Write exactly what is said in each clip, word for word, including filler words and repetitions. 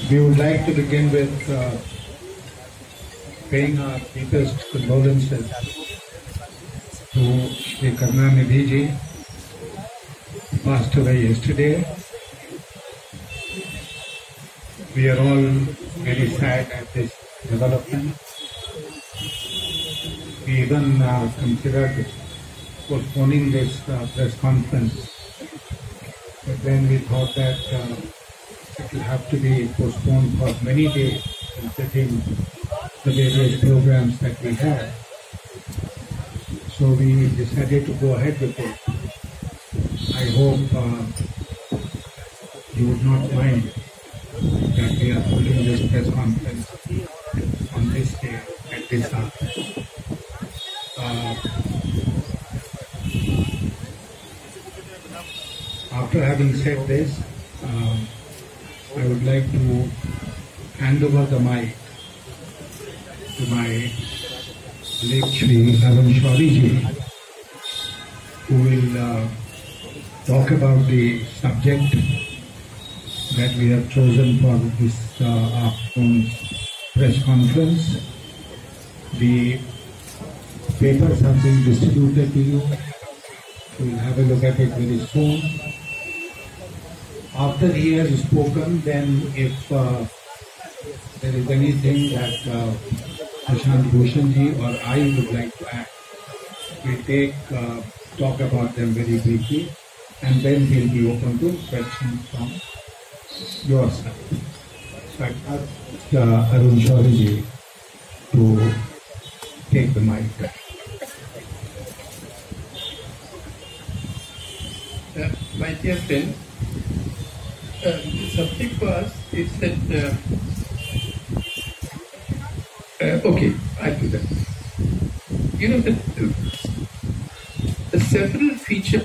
We would like to begin with uh, paying our deepest condolences to Shri Karunanidhi ji, who passed away yesterday. We are all very sad at this development. We even uh, considered postponing this uh, press conference, but then we thought that uh, it will have to be postponed for many days, considering the various programs that we have. So we decided to go ahead with it. I hope uh, you would not mind that we are holding this press conference on this day, at this hour. Uh, after having said this, uh, I would like to hand over the mic to my late Shri Arun Shourie ji, who will uh, talk about the subject that we have chosen for this uh, afternoon's press conference. The papers have been distributed to you. We will have a look at it very soon. After he has spoken, then if uh, there is anything that uh, Prashant Bhushan ji or I would like to add, we'll take, uh, talk about them very briefly, and then we'll be open to questions from your side. So I ask uh, Arun Shourie ji to take the mic. Uh, my dear friend, uh, the subject was is that uh, uh, okay, I'll do that. You know that uh, the several features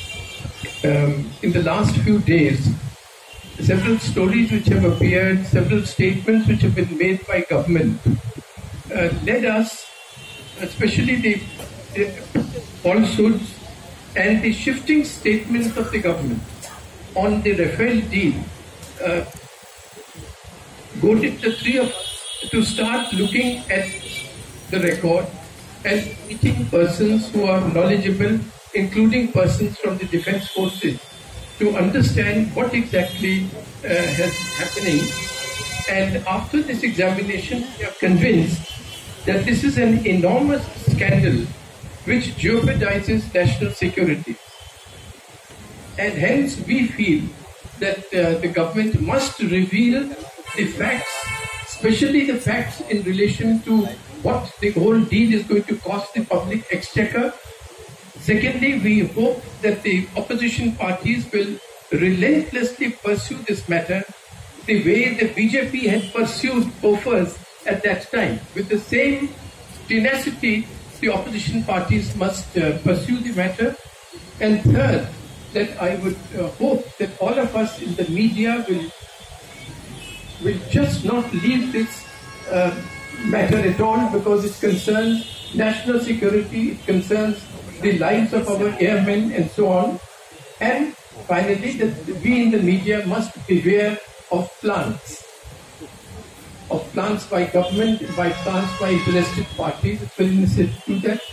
um, in the last few days, several stories which have appeared, several statements which have been made by government, uh, led us, especially the, the falsehoods and the shifting statements of the government on the Rafale deal, uh, goaded the three of us to start looking at the record and meeting persons who are knowledgeable, including persons from the defense forces, to understand what exactly uh, is happening. And after this examination, we are convinced that this is an enormous scandal which jeopardizes national security. And hence we feel that uh, the government must reveal the facts, especially the facts in relation to what the whole deal is going to cost the public exchequer. Secondly, we hope that the opposition parties will relentlessly pursue this matter the way the B J P had pursued offers at that time. With the same tenacity, the opposition parties must uh, pursue the matter. And third, that I would uh, hope that all of us in the media will will just not leave this uh, matter at all, because it concerns national security, it concerns the lives of our airmen and so on. And finally, that we in the media must beware of plans, of plans by government, by plans by interested parties. It's very necessary to do that.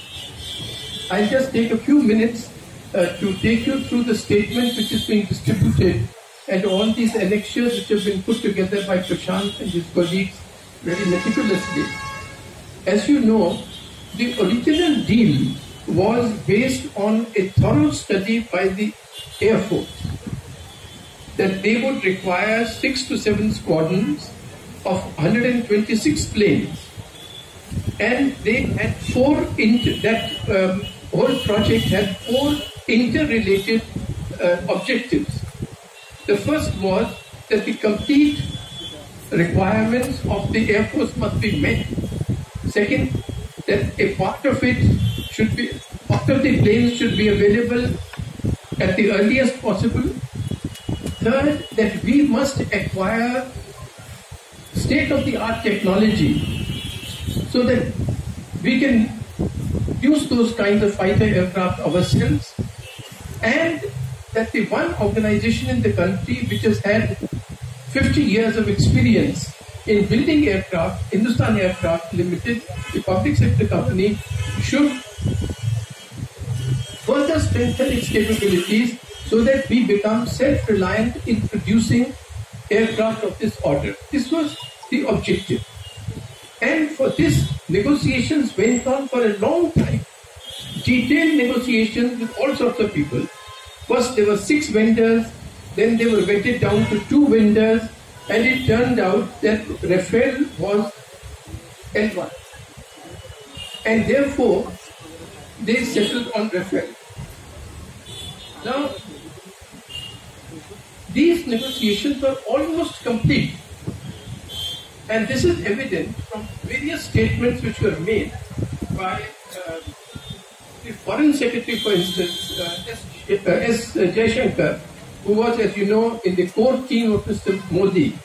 I'll just take a few minutes uh, to take you through the statement which is being distributed and all these annexures which have been put together by Prashant and his colleagues very meticulously. As you know, the original deal was based on a thorough study by the Air Force that they would require six to seven squadrons of one hundred twenty-six planes, and they had four, inter that um, whole project had four interrelated uh, objectives. The first was that the complete requirements of the Air Force must be met. Second, that a part of it should be, part of the planes should be available at the earliest possible. Third, that we must acquire state-of-the-art technology so that we can use those kinds of fighter aircraft ourselves, and that the one organization in the country which has had fifty years of experience in building aircraft, Hindustan Aircraft Limited, the public sector company, should further strengthen its capabilities so that we become self-reliant in producing aircraft of this order. This was the objective. And for this, negotiations went on for a long time. Detailed negotiations with all sorts of people. First there were six vendors, then they were vetted down to two vendors, and it turned out that Rafale was L one. And therefore, they settled on Rafale. Now, these negotiations were almost complete. And this is evident from various statements which were made by uh, the Foreign Secretary, for instance, uh, S. Uh, S. Jaishankar, who was, as you know, in the core team of Mister Modi.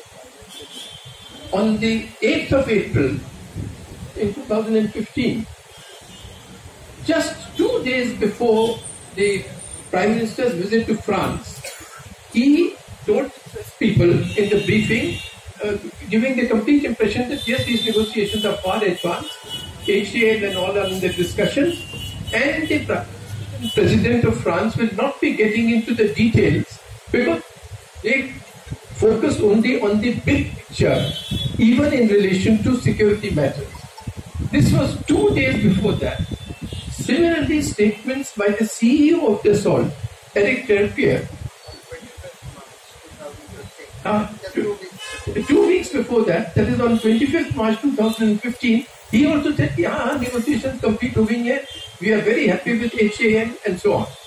On the eighth of April in two thousand fifteen, just two days before the Prime Minister's visit to France, he told people in the briefing, uh, giving the complete impression that yes, these negotiations are far advanced, H D L and all are in the discussions, and the President of France will not be getting into the details because they focus only on the big picture, even in relation to security matters. This was two days before that. Similarly, statements by the C E O of Dassault, Eric Trempier, uh, two, two weeks before that, that is on twenty-fifth March two thousand fifteen, he also said, yeah, negotiations complete ho gayi hai, we are very happy with H A L and so on.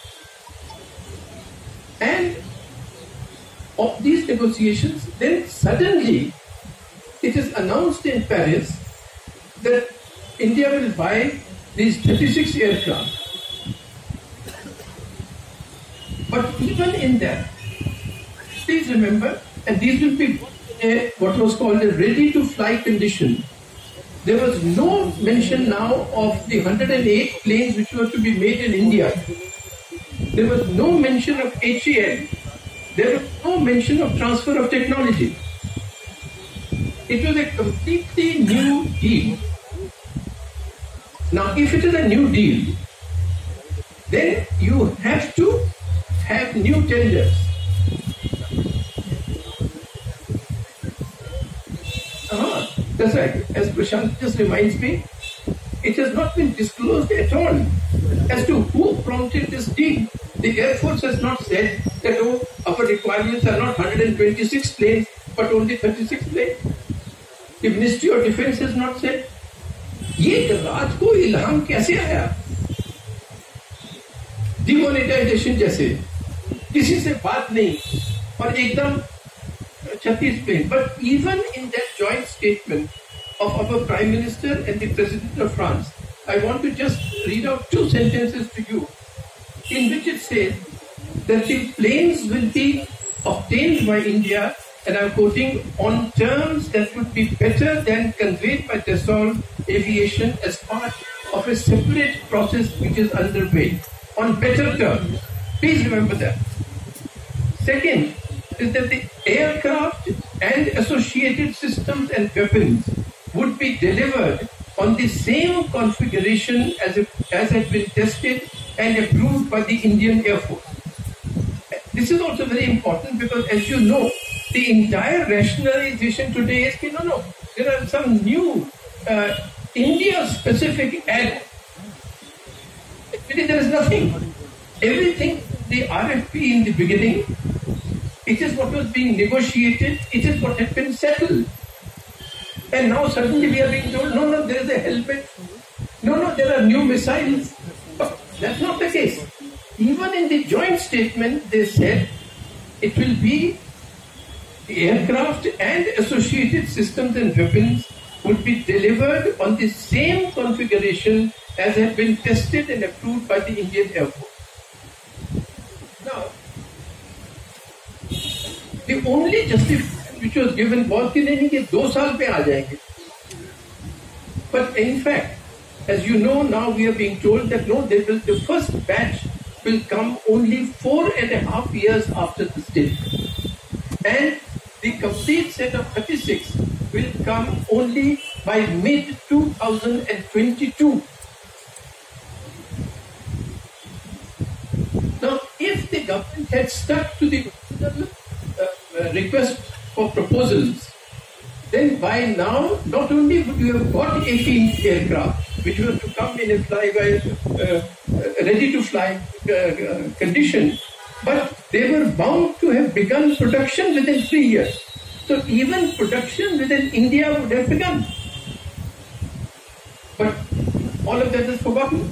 And of these negotiations, then suddenly it is announced in Paris that India will buy these thirty-six aircraft. But even in that, please remember, and these will be a, what was called a ready-to-fly condition. There was no mention now of the one hundred eight planes which were to be made in India. There was no mention of H A L. There was no mention of transfer of technology. It was a completely new deal. Now, if it is a new deal, then you have to have new tenders. Uh-huh. That's right. As Prashant just reminds me, it has not been disclosed at all as to who prompted this deal. The Air Force has not said that, oh, our requirements are not one hundred twenty-six planes, but only thirty-six planes. The Ministry of Defense has not said. ये राज को इल्हाम कैसे आया? Demonetisation जैसे किसी से बात नहीं और एकदम छत्तीस plane. But even in that joint statement of our Prime Minister and the President of France, I want to just read out two sentences to you in which it says that the planes will be obtained by India, and I'm quoting, on terms that would be better than conveyed by Dassault Aviation as part of a separate process which is underway. On better terms. Please remember that. Second is that the aircraft and associated systems and weapons would be delivered on the same configuration as, if, as had been tested and approved by the Indian Air Force. This is also very important because, as you know, the entire rationalization today is, no, no, there are some new uh, India-specific add. Actually, there is nothing. Everything, the R F P in the beginning, it is what was being negotiated, it is what had been settled. And now suddenly we are being told, no, no, there is a helmet. No, no, there are new missiles. But that's not the case. Even in the joint statement, they said it will be the aircraft and associated systems and weapons would be delivered on the same configuration as had been tested and approved by the Indian Air Force. Now, the only justification which was given was कि नहीं कि दो साल पे आ जाएंगे. But in fact, as you know, now we are being told that no, they will, the first batch will come only four and a half years after this date. And the complete set of thirty-six will come only by mid two thousand twenty-two. Now, if the government had stuck to the original uh, uh, request for proposals, then by now, not only would you have got eighteen aircraft, which were to come in a fly-by, uh, ready to fly uh, uh, condition, but they were bound to have begun production within three years. So even production within India would have begun. But all of that is forgotten.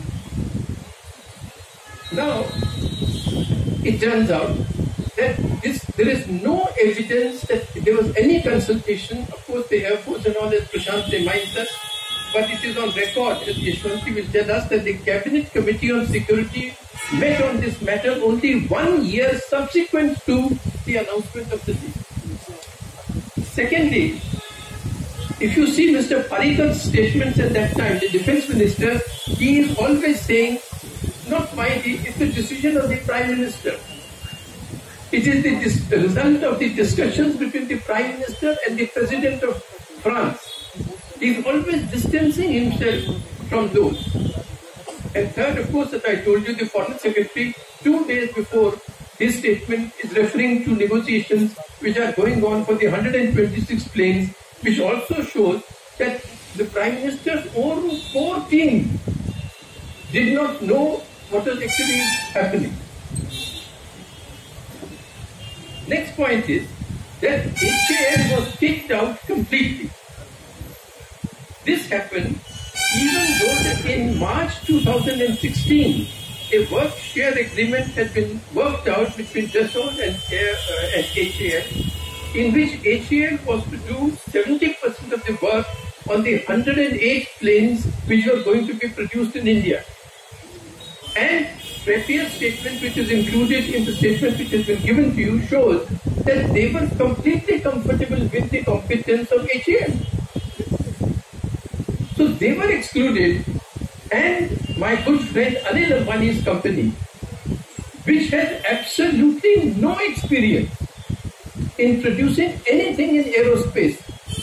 Now, it turns out that this, there is no evidence that there was any consultation. Of course, the Air Force and all, as Prashant reminds us, but it is on record, as Yashwant will tell us, that the Cabinet Committee on Security met on this matter only one year subsequent to the announcement of the deal. Secondly, if you see Mister Parikar's statements at that time, the Defence Minister, he is always saying, not mine, it's the decision of the Prime Minister. It is the, dis the result of the discussions between the Prime Minister and the President of France. He is always distancing himself from those. And third, of course, as I told you, the Foreign Secretary, two days before his statement, is referring to negotiations which are going on for the one hundred twenty-six planes, which also shows that the Prime Minister's own core team did not know what was actually happening. Next point is that H A L was kicked out completely. This happened even though that in March two thousand sixteen, a work share agreement had been worked out between Dassault and, uh, and H A L, in which H A L was to do seventy percent of the work on the one hundred eight planes which were going to be produced in India. And Rapier's statement, which is included in the statement which has been given to you, shows that they were completely comfortable with the competence of H A L. So they were excluded, and my good friend Anil Ambani's company, which had absolutely no experience in producing anything in aerospace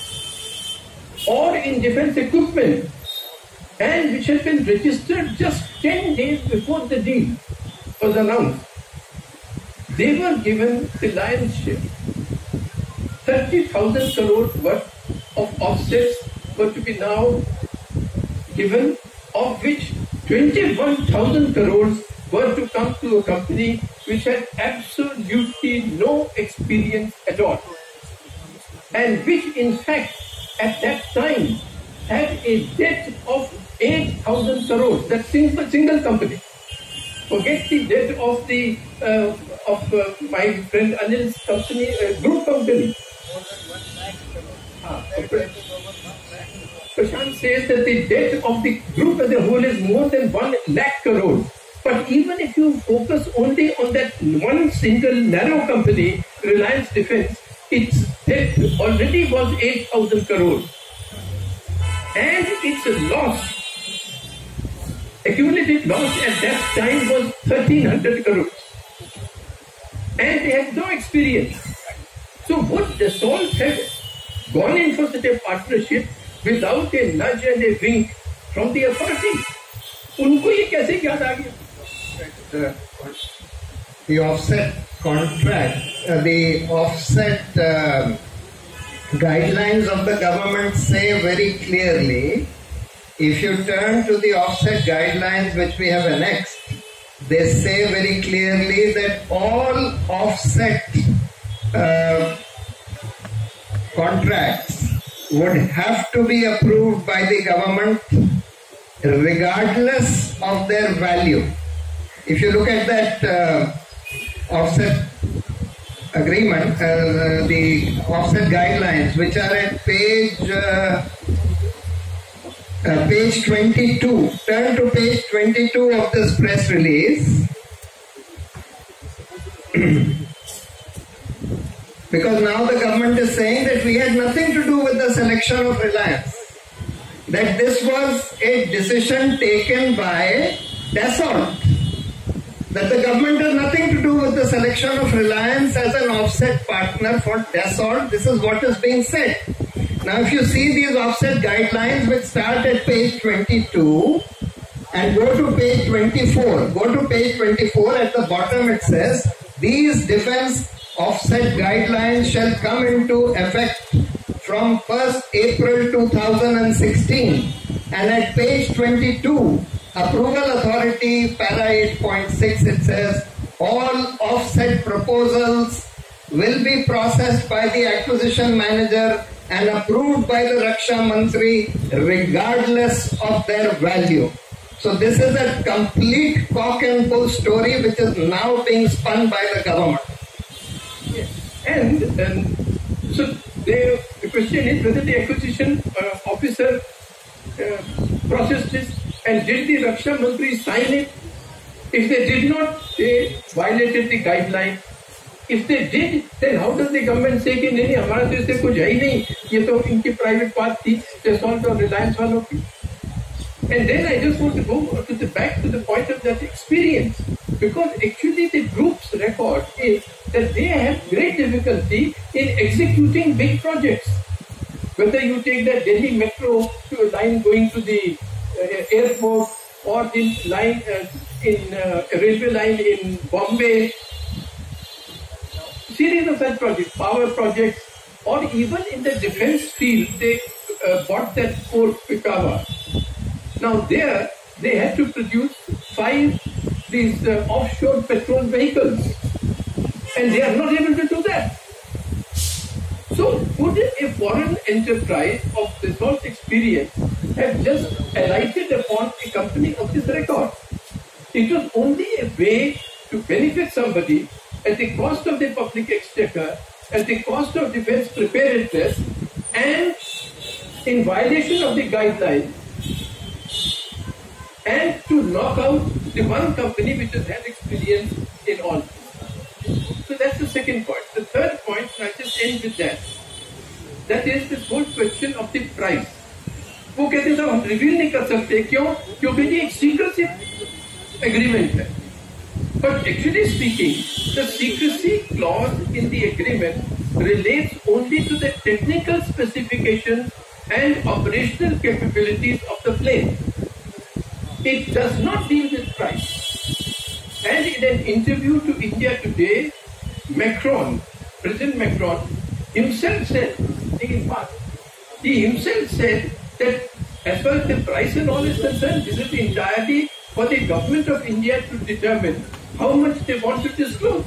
or in defense equipment, and which had been registered just ten days before the deal was announced, they were given the lion's share. thirty thousand crores worth of offsets were to be now given, of which twenty-one thousand crores were to come to a company which had absolutely no experience at all, and which in fact at that time had a debt of eight thousand crores, that single, single company. Forget the debt of the uh, of uh, my friend Anil's company, uh, group company. Ah, okay. Prashant says that the debt of the group as a whole is more than one lakh crores. But even if you focus only on that one single narrow company, Reliance Defense, its debt already was eight thousand crores. And its loss, accumulated loss at that time was thirteen hundred crores. And they had no experience. So would Dassault have gone in for such a partnership without a nudge and a wink from the authorities? Unko ye kaise yaad aa gaya? The, the offset contract, uh, the offset uh, guidelines of the government say very clearly, if you turn to the offset guidelines which we have annexed, they say very clearly that all offset uh, contracts would have to be approved by the government regardless of their value. If you look at that uh, offset agreement, uh, the offset guidelines, which are at page uh, uh, page twenty-two, turn to page twenty-two of this press release. Because now the government is saying that we had nothing to do with the selection of Reliance. That this was a decision taken by Dassault. that the government has nothing to do with the selection of Reliance as an offset partner for Dassault. This is what is being said. Now, if you see these offset guidelines which start at page twenty-two and go to page twenty-four, go to page twenty-four, at the bottom it says, these defense offset guidelines shall come into effect from first April two thousand sixteen. And at page twenty-two, approval authority, para eight point six, it says, all offset proposals will be processed by the acquisition manager and approved by the Raksha Mantri regardless of their value. So this is a complete cock and bull story which is now being spun by the government. Yes. And um, so the, the question is whether the acquisition uh, officer uh, processed this and did the Raksha Mantri sign it? If they did not, they violated the guideline. If they did, then how does the government say कि नहीं नहीं हमारा तो इससे कुछ है ही नहीं, ये तो इनकी private बात थी, Dassault और Reliance वालों की. And then I just want to go to the back to the point of that experience, because actually the group's record is that they have great difficulty in executing big projects. Whether you take the Delhi metro to a line going to the uh, airport, or the line uh, in uh, a railway line in Bombay, series of such projects, power projects, or even in the defense field, they uh, bought that Fort Pikawa. Now there, they had to produce five these uh, offshore petrol vehicles, and they are not able to do that. So would a foreign enterprise of this whole experience have just alighted upon a company of this record? It was only a way to benefit somebody at the cost of the public exchequer, at the cost of defense preparedness, and in violation of the guidelines, and to knock out the one company which has had experience in all. So that's the second point. The third point, and I'll just end with that, that is this whole question of the price. वो कहते हैं हम reveal नहीं कर सकते, क्यों? क्योंकि ये एक secrecy agreement है. But actually speaking, the secrecy clause in the agreement relates only to the technical specifications and operational capabilities of the plane. It does not deal with price. And in an interview to India Today, Macron, President Macron, himself said, he himself said that as far as the price and all is concerned, this is entirely for the government of India to determine how much they want to disclose.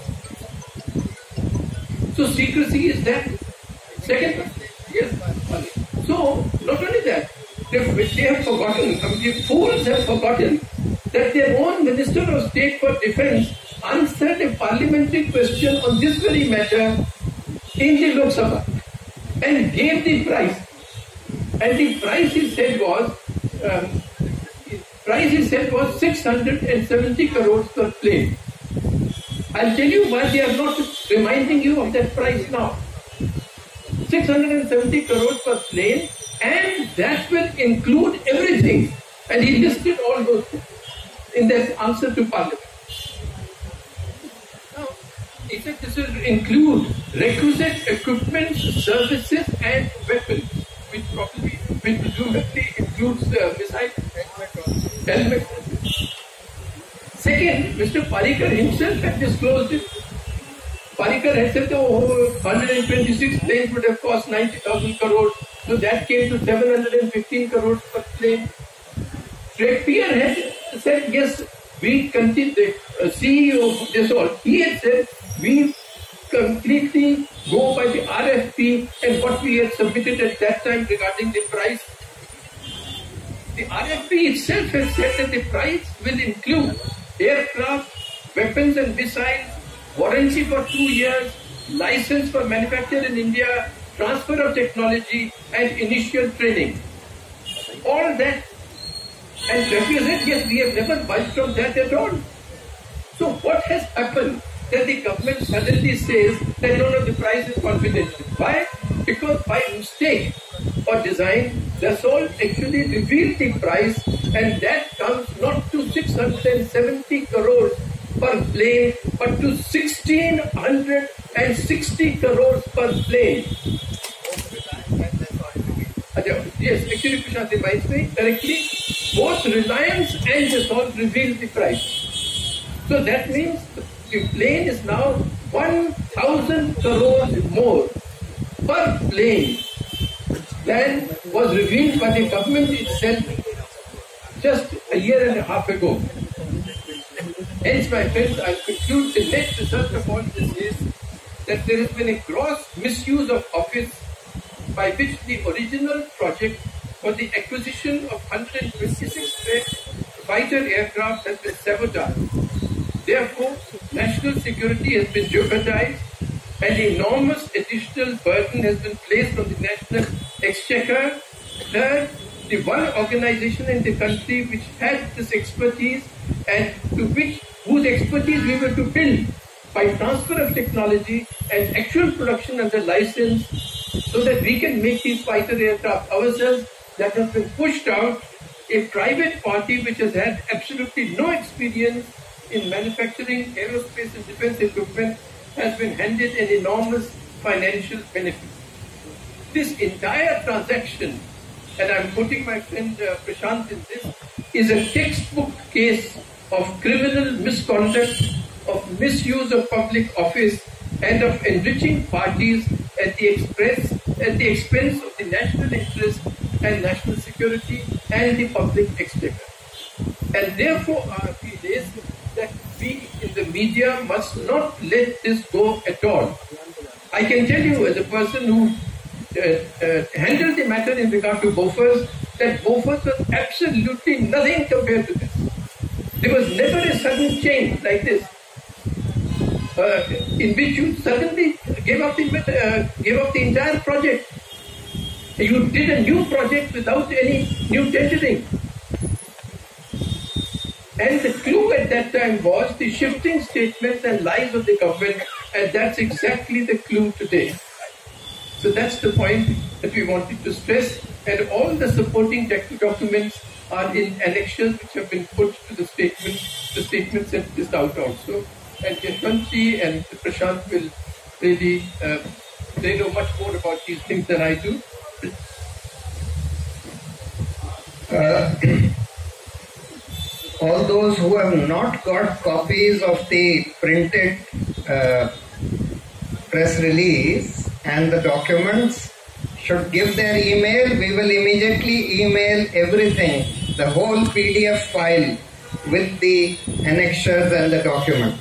So secrecy is that. Second one, yes. So not only that, they, they have forgotten, I mean, the fools have forgotten that their own Minister of State for Defence answered a parliamentary question on this very matter in the Lok Sabha and gave the price. And the price he said was, um, price he said was six hundred seventy crores per plane. I'll tell you why they are not reminding you of that price now. six hundred seventy crores per plane, and that will include everything. And he listed all those things in that answer to Parliament. Now, he said this will include requisite equipment, services, and weapons, which probably, which presumably includes the missile helmet. Second, Mister Parikar himself had disclosed it. Parikar had said that oh, one hundred twenty-six planes would have cost ninety thousand crores, so that came to seven hundred fifteen crores per plane. Trippier had said, yes, we continue, the uh, C E O of Dassault, he had said, we completely go by the R F P and what we had submitted at that time regarding the price. The R F P itself has said that the price will include aircraft, weapons and missiles, warranty for two years, license for manufacture in India, transfer of technology and initial training. All that. And Trippier said, yes, we have never budged from that at all. So what has happened that the government suddenly says that no, no, the price is confidential? Why? Because by mistake or design, Dassault actually revealed the price, and that comes not to six hundred seventy crores, per plane, but to sixteen sixty crores per plane. Yes, actually, Prashant, if I say correctly, both Reliance and Dassault revealed the price. So that means the plane is now one thousand crores more per plane than was revealed by the government itself just a year and a half ago. Hence, my friends, I'll conclude the net result of all this is that there has been a gross misuse of office by which the original project for the acquisition of one hundred twenty-six fighter aircraft has been sabotaged. Therefore, national security has been jeopardized and enormous additional burden has been placed on the national exchequer. Third, the one organization in the country which had this expertise and to which whose expertise we were to build by transfer of technology and actual production under license so that we can make these fighter aircraft ourselves, that has been pushed out. A private party which has had absolutely no experience in manufacturing aerospace and defense equipment has been handed an enormous financial benefit. This entire transaction, and I'm quoting my friend uh, Prashant in this, is a textbook case of criminal misconduct, of misuse of public office, and of enriching parties at the expense, at the expense of the national interest and national security and the public exchequer. And therefore, our appeal is that we in the media must not let this go at all. I can tell you, as a person who uh, uh, handled the matter in regard to Bofors, that Bofors was absolutely nothing compared to this. There was never a sudden change like this, uh, in which you suddenly gave up the uh, gave up the entire project. You did a new project without any new tendering. And the clue at that time was the shifting statements and lies of the government, and that's exactly the clue today. So that's the point that we wanted to stress, and all the supporting documents are in annexures which have been put to the statement. The statement sent this out also. And Yashwant and Prashant will really, uh, they know much more about these things than I do. Uh, all those who have not got copies of the printed uh, press release and the documents should give their email. We will immediately email everything, the whole P D F file with the annexures and the documents.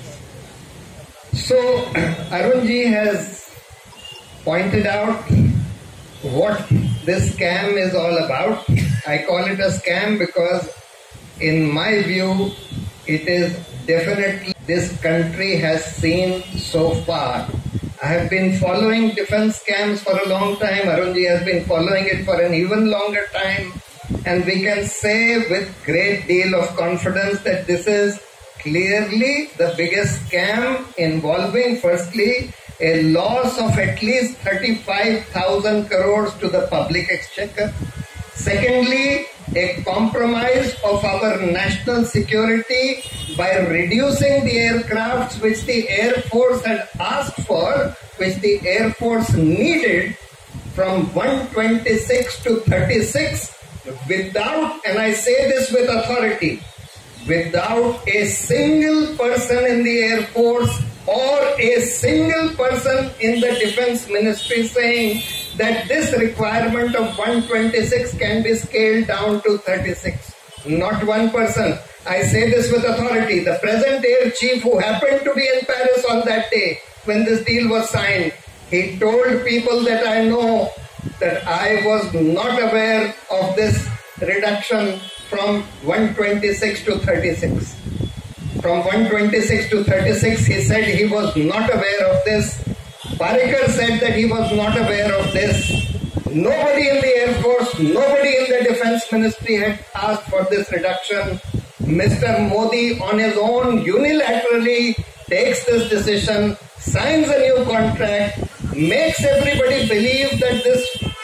So Arunji has pointed out what this scam is all about. I call it a scam because in my view it is definitely this country has seen so far. I have been following defense scams for a long time. Arunji has been following it for an even longer time, and we can say with great deal of confidence that this is clearly the biggest scam involving firstly a loss of at least thirty-five thousand crores to the public exchequer. Secondly, a compromise of our national security by reducing the aircrafts which the Air Force had asked for, which the Air Force needed, from one twenty-six to thirty-six without, and I say this with authority, without a single person in the Air Force or a single person in the Defense Ministry saying that this requirement of one twenty-six can be scaled down to thirty-six. Not one person. I say this with authority. The present Air Chief, who happened to be in Paris on that day when this deal was signed, he told people that I know that I was not aware of this reduction from one twenty-six to thirty-six. From one twenty-six to thirty-six, he said he was not aware of this. Parikar said that he was not aware of this. Nobody in the Air Force, nobody in the Defense Ministry had asked for this reduction. Mister Modi on his own unilaterally takes this decision, signs a new contract, makes everybody believe that this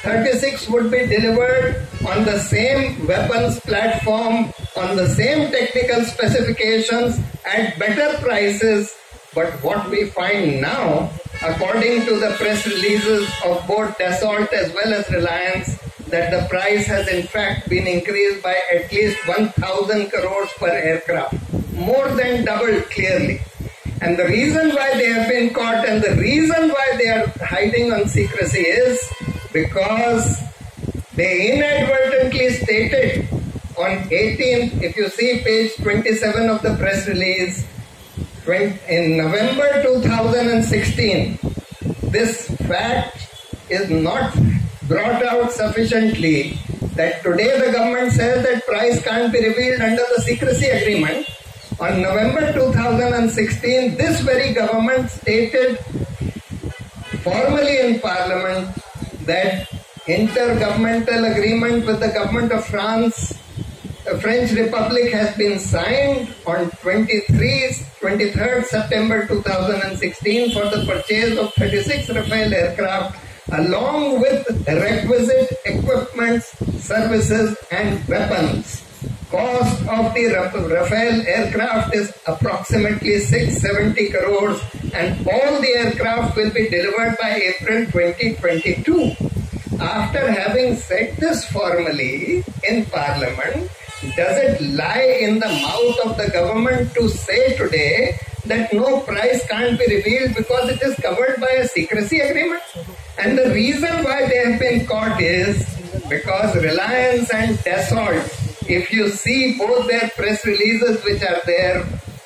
thirty-six would be delivered on the same weapons platform, on the same technical specifications, at better prices. But what we find now, according to the press releases of both Dassault as well as Reliance, that the price has in fact been increased by at least one thousand crores per aircraft. More than doubled clearly. And the reason why they have been caught and the reason why they are hiding on secrecy is because they inadvertently stated on eighteenth, if you see page twenty-seven of the press release, in November two thousand sixteen, this fact is not brought out sufficiently that today the government says that price can't be revealed under the secrecy agreement. On November two thousand sixteen, this very government stated formally in Parliament that intergovernmental agreement with the government of France, the French Republic, has been signed on twenty-third September two thousand sixteen for the purchase of thirty-six Rafale aircraft along with requisite equipment, services and weapons. Cost of the Rafale aircraft is approximately six hundred seventy crores and all the aircraft will be delivered by April twenty twenty-two. After having said this formally in Parliament, does it lie in the mouth of the government to say today that no price can't be revealed because it is covered by a secrecy agreement? And the reason why they have been caught is because Reliance and Dassault, if you see both their press releases which are there,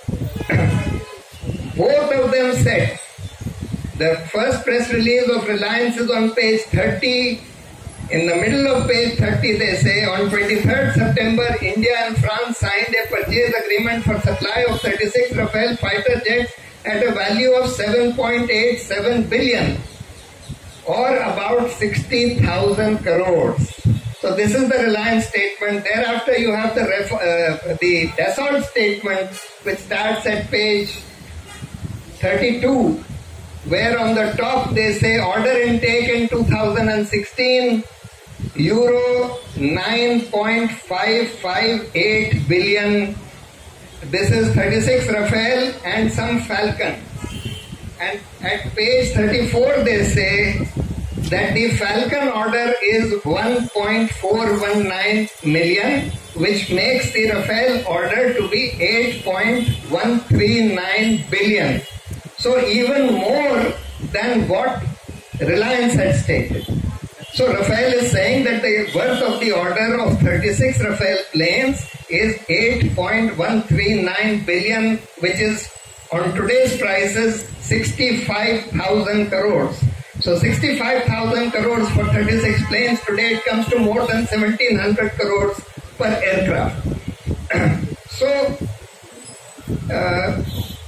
both of them said, the first press release of Reliance is on page thirty. In the middle of page thirty, they say, on twenty-third September, India and France signed a purchase agreement for supply of thirty-six Rafale fighter jets at a value of seven point eight seven billion or about sixty thousand crores. So this is the Reliance statement. Thereafter, you have the, ref, uh, the Dassault statement, which starts at page thirty-two, where on the top they say order intake in two thousand sixteen, Euro nine point five five eight billion. This is thirty-six Rafale and some Falcon. And at page thirty-four they say that the Falcon order is one point four one nine million, which makes the Rafale order to be eight point one three nine billion. So even more than what Reliance had stated. So Rafale is saying that the worth of the order of thirty-six Rafale planes is eight point one three nine billion, which is on today's prices sixty-five thousand crores. So sixty-five thousand crores for thirty-six planes, today it comes to more than seventeen hundred crores per aircraft. So, uh,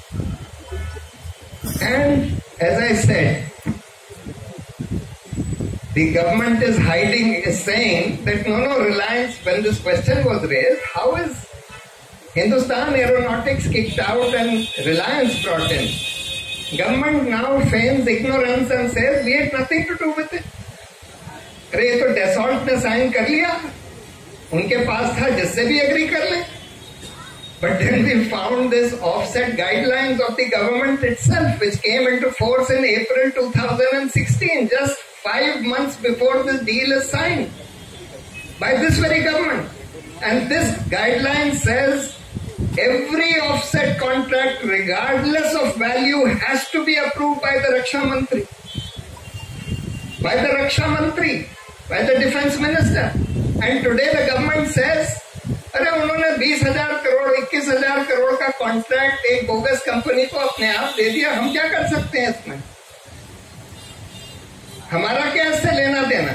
and as I said, the government is hiding, is saying that no, no, Reliance, when this question was raised, how is Hindustan Aeronautics kicked out and Reliance brought in? Government now feigns ignorance and says we had nothing to do with it. अरे ये तो Dassault ने sign कर लिया, उनके पास था जिससे भी एग्री कर ले. But then we found this offset guidelines of the government itself, which came into force in April two thousand sixteen, just five months before this deal is signed by this very government. And this guideline says every offset contract, regardless of value, has to be approved by the Raksha Mantri, by the Raksha Mantri, by the Defense Minister. And today the government says, अरे उन्होंने बीस हजार करोड़ इक्कीस हजार करोड़ का contract एक bogus company को अपने आप दे दिया, हम क्या कर सकते हैं इसमें? हमारा क्या इससे लेना देना?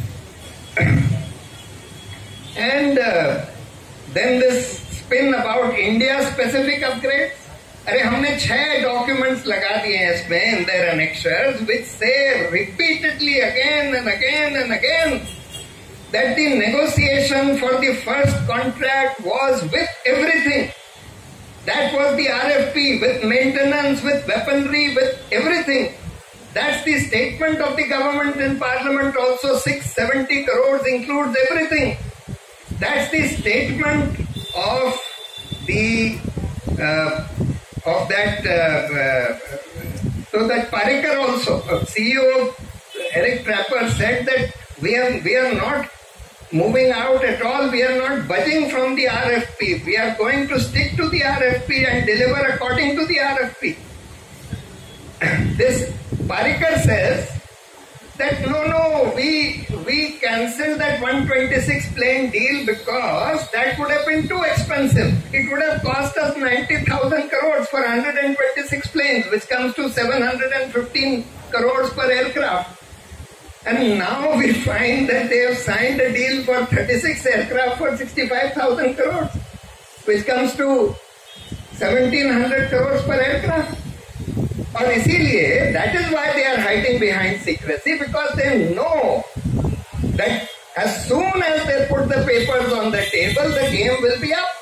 And uh, then this spin about India specific upgrades. अरे हमने छह documents लगा दिए हैं इसमें in their annexures, which say repeatedly again and again and again that the negotiation for the first contract was with everything. That was the R F P, with maintenance, with weaponry, with everything. That's the statement of the government in Parliament also. six hundred seventy crores includes everything. That's the statement of the uh, of that uh, uh, so that Parikar also, uh, C E O Eric Trapper said that we are we are not moving out at all. We are not budging from the R F P. We are going to stick to the R F P and deliver according to the R F P. This Parikar says that no, no, we we cancelled that one twenty-six plane deal because that would have been too expensive. It would have cost us ninety thousand crores for one hundred twenty-six planes, which comes to seven hundred fifteen crores per aircraft. And now we find that they have signed a deal for thirty-six aircraft for sixty-five thousand crores, which comes to seventeen hundred crores per aircraft. और इसीलिए that is why they are hiding behind secrecy, because they know that as soon as they put the papers on the table, the game will be up.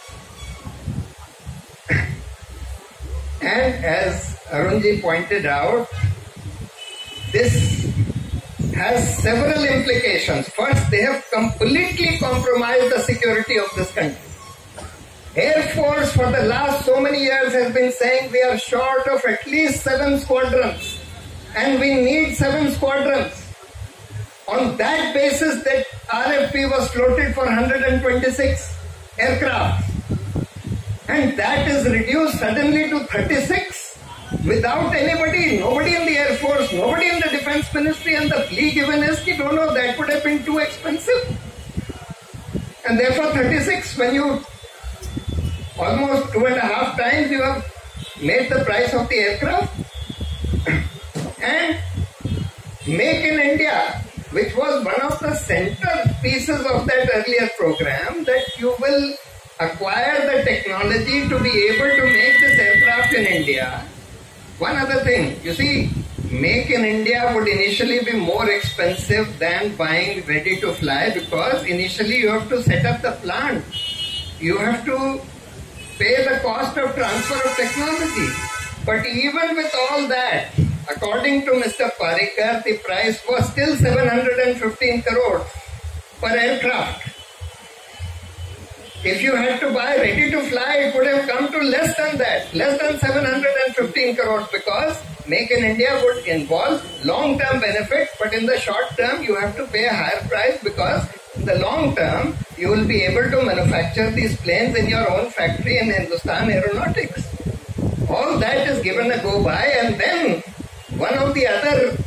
And as Arunji pointed out, this has several implications. First, they have completely compromised the security of this country. Air Force for the last so many years has been saying we are short of at least seven squadrons and we need seven squadrons. On that basis, that R F P was floated for one hundred twenty-six aircraft, and that is reduced suddenly to thirty-six without anybody, nobody in the Air Force, nobody in the Defense Ministry, and the plea given is that no, no, that would have been too expensive. And therefore thirty-six, when you almost two and a half times you have made the price of the aircraft. And Make in India, which was one of the central pieces of that earlier program, that you will acquire the technology to be able to make this aircraft in India. One other thing, you see, Make in India would initially be more expensive than buying ready to fly, because initially you have to set up the plant. You have to pay the cost of transfer of technology. But even with all that, according to Mister Parikar, the price was still seven hundred fifteen crores per aircraft. If you had to buy ready to fly, it would have come to less than that, less than seven hundred fifteen crores, because Make in India would involve long-term benefit, but in the short term you have to pay a higher price, because in the long term you will be able to manufacture these planes in your own factory in Hindustan Aeronautics. All that is given a go by, and then one of the other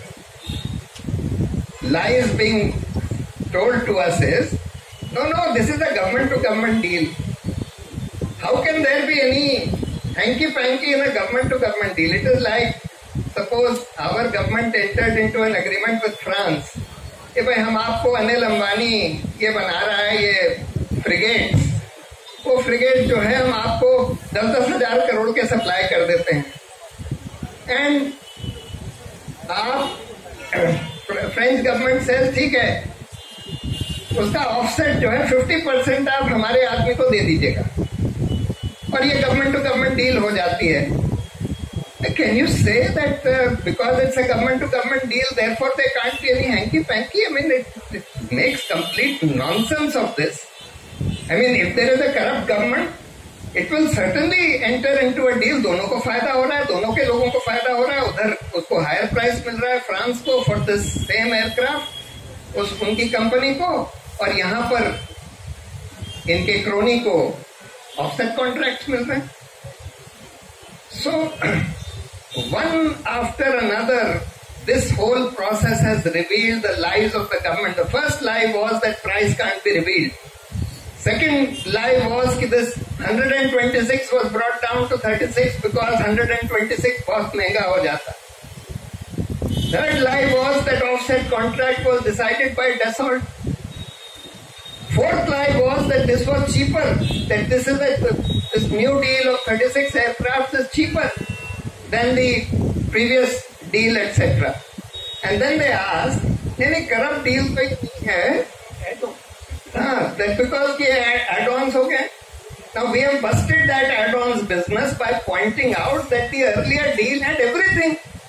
lies being told to us is, no, no, this is a government-to-government deal. How can there be any hanky-panky in a government-to-government deal? It is like, suppose our government entered into an agreement with France कि भाई हम आपको अनिल अंबानी ये बना रहा है ये frigate, वो फ्रिगेट जो है हम आपको दस दस हजार करोड़ के सप्लाई कर देते हैं, एंड आप फ्रेंच गवर्नमेंट से ठीक है उसका ऑफसेट जो है फिफ्टी परसेंट आप हमारे आदमी को दे दीजिएगा, और ये गवर्नमेंट टू गवर्नमेंट डील हो जाती है. Can you say that uh, because it's a government-to-government deal, therefore there can't be any hanky-panky? I mean, it, it makes complete nonsense of this. I mean, if there is a corrupt government, it will certainly enter into a deal. दोनों को फायदा हो रहा है, दोनों के लोगों को फायदा हो रहा है. उधर उसको हायर प्राइस मिल रहा है फ्रांस को फॉर दिस सेम एयरक्राफ्ट, उस उनकी कंपनी को, और यहाँ पर इनके क्रोनी को ऑफसेट कॉन्ट्रैक्ट्स मिल रहे हैं. So, one after another, this whole process has revealed the lies of the government. The first lie was that price can't be revealed. Second lie was that this one hundred twenty-six was brought down to thirty-six because one hundred twenty-six बहुत महंगा हो जाता. Third lie was that offset contract was decided by Dassault. Fourth lie was that this was cheaper, that this is a, this new deal of thirty-six aircraft is cheaper than the previous deal, et cetera. And then they asked, any corrupt deal पे है? हाँ, that because के add-ons हो गए. Now we have busted that add-ons business by pointing out that the earlier deal had everything,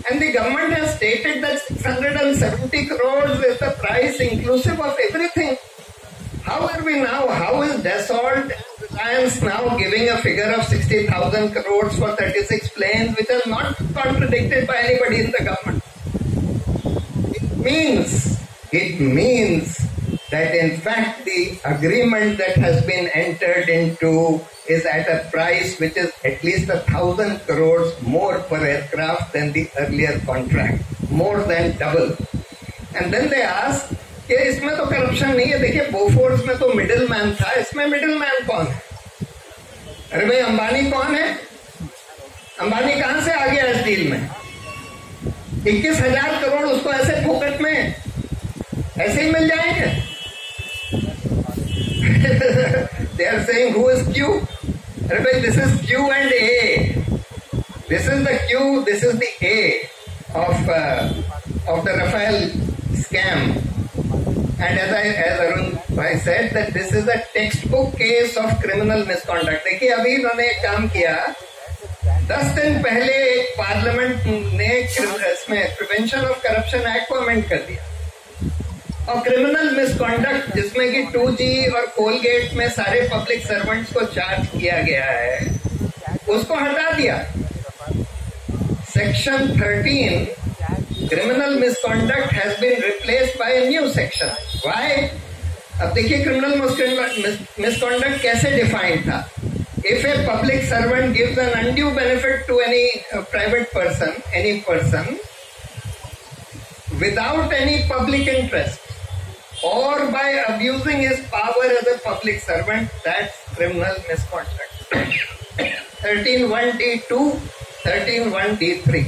And the government has stated that six hundred seventy crores is the price inclusive of everything. How are we now? How is Dassault and Reliance now giving a figure of sixty thousand crores for thirty-six planes, which is not contradicted by anybody in the government? It means, it means that in fact the agreement that has been entered into is at a price which is at least a thousand crores more per aircraft than the earlier contract, more than double. And then they ask, कि इसमें तो corruption नहीं है, देखिए Bofors में तो middle man था, इसमें मिडिल मैन कौन है? अरे भाई अंबानी कौन है? अंबानी कहां से आ गया इस डील में? इक्कीस हजार करोड़ उसको ऐसे फोकट में ऐसे ही मिल जाएंगे? They are saying who is Q? अरे भाई this is Q and A. This is the Q, this is the A of uh, of the Rafale scam. And as I, as Arun bhai said, that this is a textbook case of criminal misconduct. देखिए अभी इन्होंने एक काम किया, दस दिन पहले एक पार्लियामेंट ने इसमें प्रिवेंशन ऑफ करप्शन एक्ट को अमेंड कर दिया और क्रिमिनल मिसकॉन्डक्ट जिसमें कि टू जी और कोलगेट में सारे पब्लिक सर्वेंट्स को चार्ज किया गया है उसको हटा दिया. Section thirteen criminal misconduct has been replaced by a new section. Why? अब देखिए criminal misconduct कैसे defined था. If a public servant gives an undue benefit to any uh, private person, any person, without any public interest, or by abusing his power as a public servant, that's criminal misconduct. thirteen one D two, thirteen one D three.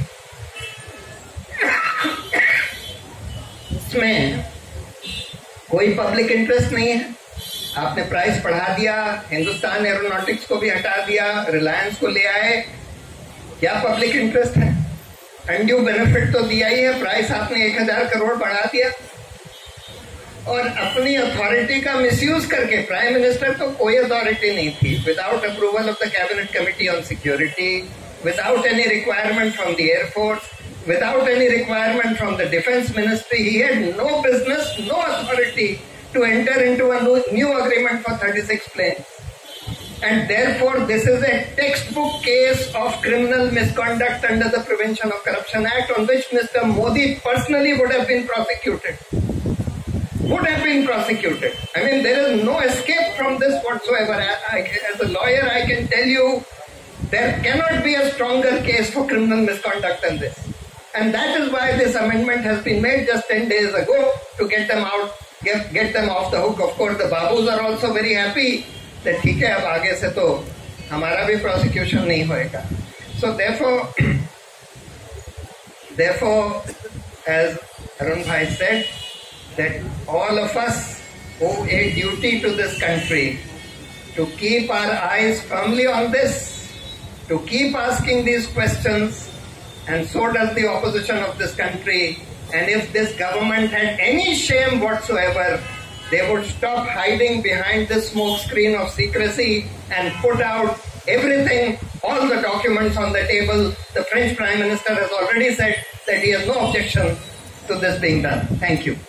इसमें कोई public interest नहीं है. आपने price बढ़ा दिया, Hindustan aeronautics को भी हटा दिया, रिलायंस को ले आए. क्या पब्लिक इंटरेस्ट है? अनड्यू बेनिफिट तो दिया ही है, प्राइस आपने एक हजार करोड़ बढ़ा दिया और अपनी अथॉरिटी का मिसयूज करके. प्राइम मिनिस्टर तो कोई अथॉरिटी नहीं थी. Without approval of the cabinet committee on security, without any requirement from the air force, without any requirement from the defense ministry, he had no business, no authority to enter into a new agreement for thirty-six planes. And therefore, this is a textbook case of criminal misconduct under the Prevention of Corruption Act, on which Mister Modi personally would have been prosecuted. Would have been prosecuted. I mean, there is no escape from this whatsoever. I, I, as a lawyer, I can tell you, there cannot be a stronger case for criminal misconduct than this. And that is why this amendment has been made just ten days ago to get them out, get, get them off the hook. Of course, the Babus are also very happy that ठीक है अब आगे से तो हमारा भी prosecution नहीं होएगा. So therefore, therefore, as Arun bhai said, that all of us owe a duty to this country to keep our eyes firmly on this, to keep asking these questions. And so does the opposition of this country. And if this government had any shame whatsoever, they would stop hiding behind the smoke screen of secrecy and put out everything, all the documents on the table. The French Prime Minister has already said that he has no objection to this being done. Thank you.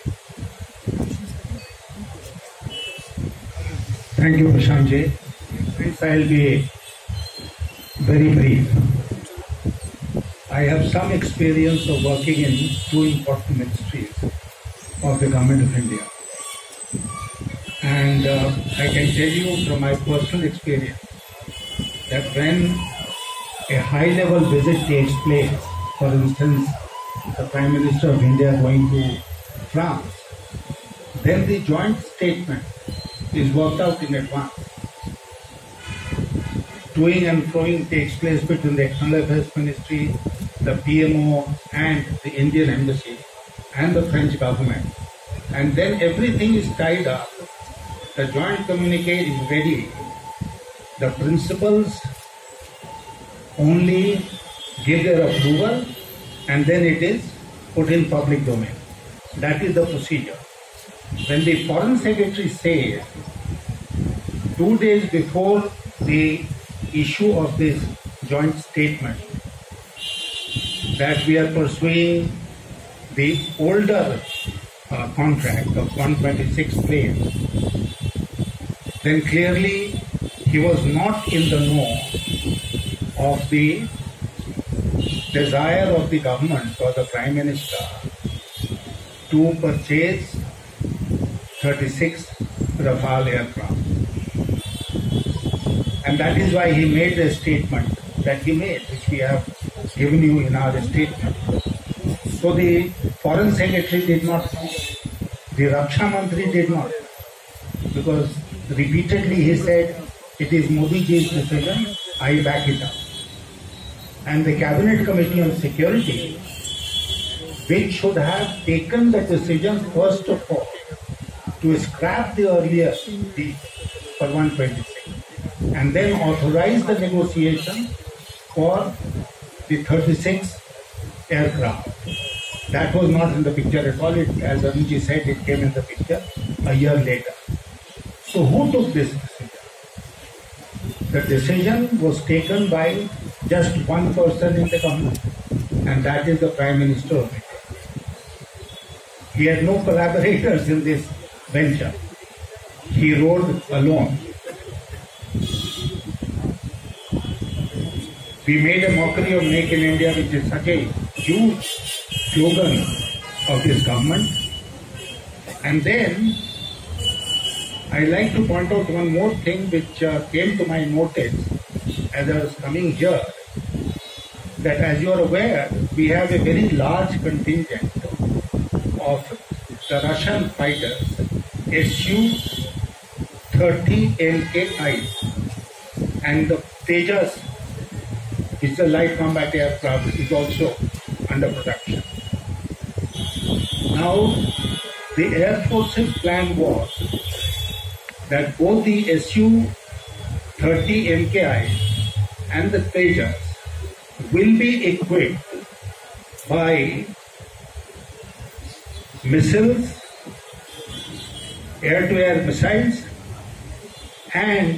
Thank you, Prashant ji. I'll be very brief. I have some experience of working in two important ministries of the Government of India. And uh, I can tell you from my personal experience that when a high-level visit takes place, for instance, the Prime Minister of India going to France, then the joint statement is worked out in advance. Toing and froing takes place between the External Affairs Ministry, the P M O and the Indian Embassy and the French government. And then everything is tied up. The joint communique is ready. The principals only give their approval and then it is put in public domain. That is the procedure. When the Foreign Secretary says two days before the issue of this joint statement, that we are pursuing the older uh, contract of one twenty-six planes, then clearly he was not in the know of the desire of the government or the Prime Minister to purchase thirty-six Rafale aircraft. And that is why he made the statement that he made, which we have given you in our statement. So the Foreign Secretary did not, the Raksha Mantri did not, because repeatedly he said, it is Modi ji's decision, I back it up. And the Cabinet Committee on Security, which should have taken the decision first of all to scrap the earlier deal for one twenty-six and then authorize the negotiation for the thirty-six aircraft. That was not in the picture at all. It, as Arun said, it came in the picture a year later. So who took this decision? The decision was taken by just one person in the government, and that is the Prime Minister of India. He had no collaborators in this venture. He rode alone. We made a mockery of Make in India, which is such a huge slogan of this government. And then I'd like to point out one more thing which uh, came to my notice as I was coming here, that as you are aware, we have a very large contingent of the Russian fighters, S U thirty M K Is, and the Tejas, which is a light combat aircraft, is also under production. Now, the Air Force's plan was that both the S U thirty M K Is and the Tejas will be equipped by missiles, air-to-air missiles, and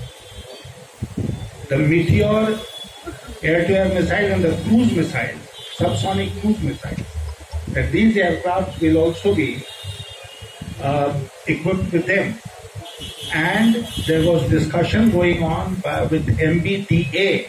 the Meteor air-to-air missile and the cruise missile, subsonic cruise missile. That these aircraft will also be uh, equipped with them. And there was discussion going on by, with M B T A,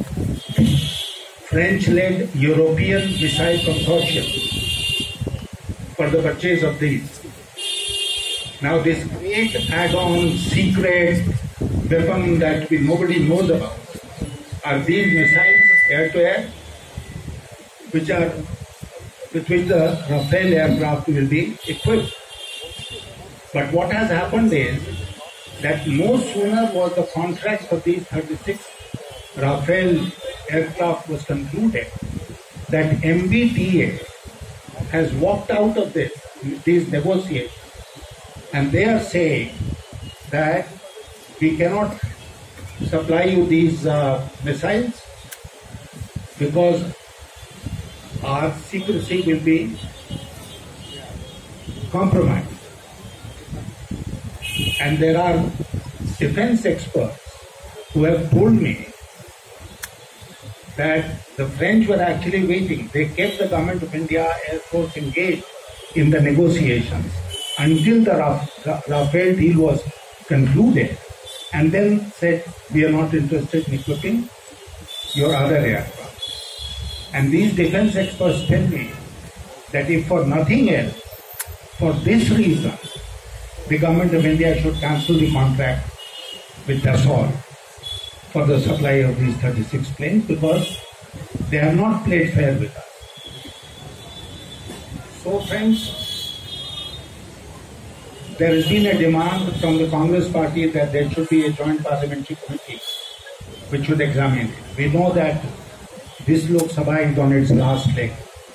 French-led European Missile Consortium, for the purchase of these. Now this great add-on secret weapon that we, nobody knows about are these missiles, air-to-air, which are, with which the Rafale aircraft will be equipped. But what has happened is that no sooner was the contract for these thirty-six Rafale aircraft was concluded, that M B T A has walked out of this, these negotiations, and they are saying that we cannot supply you these uh, missiles because our secrecy will be compromised. And there are defense experts who have told me that the French were actually waiting. They kept the government of India Air Force engaged in the negotiations until the Rafale deal was concluded, and then said, we are not interested in equipping your other aircraft. And these defense experts tell me that if for nothing else, for this reason, the government of India should cancel the contract with Dassault for the supply of these thirty-six planes, because they have not played fair with us. So friends, there has been a demand from the Congress party that there should be a joint parliamentary committee which should examine it. We know that this Lok Sabha is on its last leg.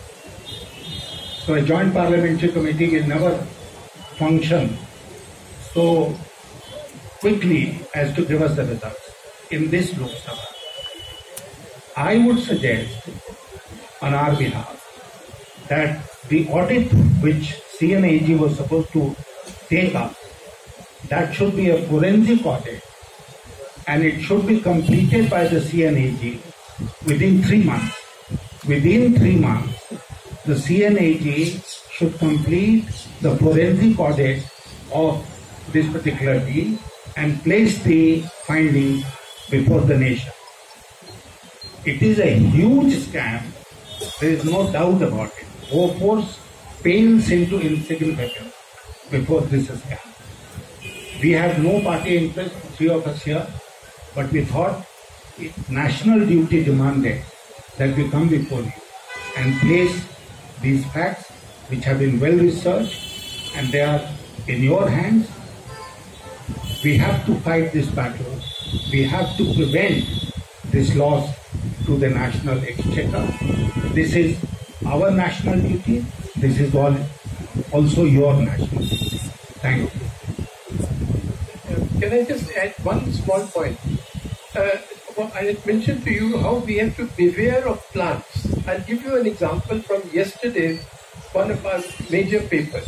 So a joint parliamentary committee will never function so quickly as to give us the results in this Lok Sabha. I would suggest on our behalf that the audit which C N A G was supposed to take up, that should be a forensic audit, and it should be completed by the C N A G within three months, within three months, the C N A G should complete the forensic audit of this particular deal and place the findings before the nation. It is a huge scam. There is no doubt about it. Bofors pales into insignificance before this scam. We have no party interest, three of us here, but we thought it, national duty demanded that we come before you and place these facts which have been well researched and they are in your hands. We have to fight this battle. We have to prevent this loss to the national exchequer. This is our national duty. This is all also your national duty. Thank you. Can I just add one small point? Uh, I had mentioned to you how we have to beware of plants. I'll give you an example from yesterday's one of our major papers.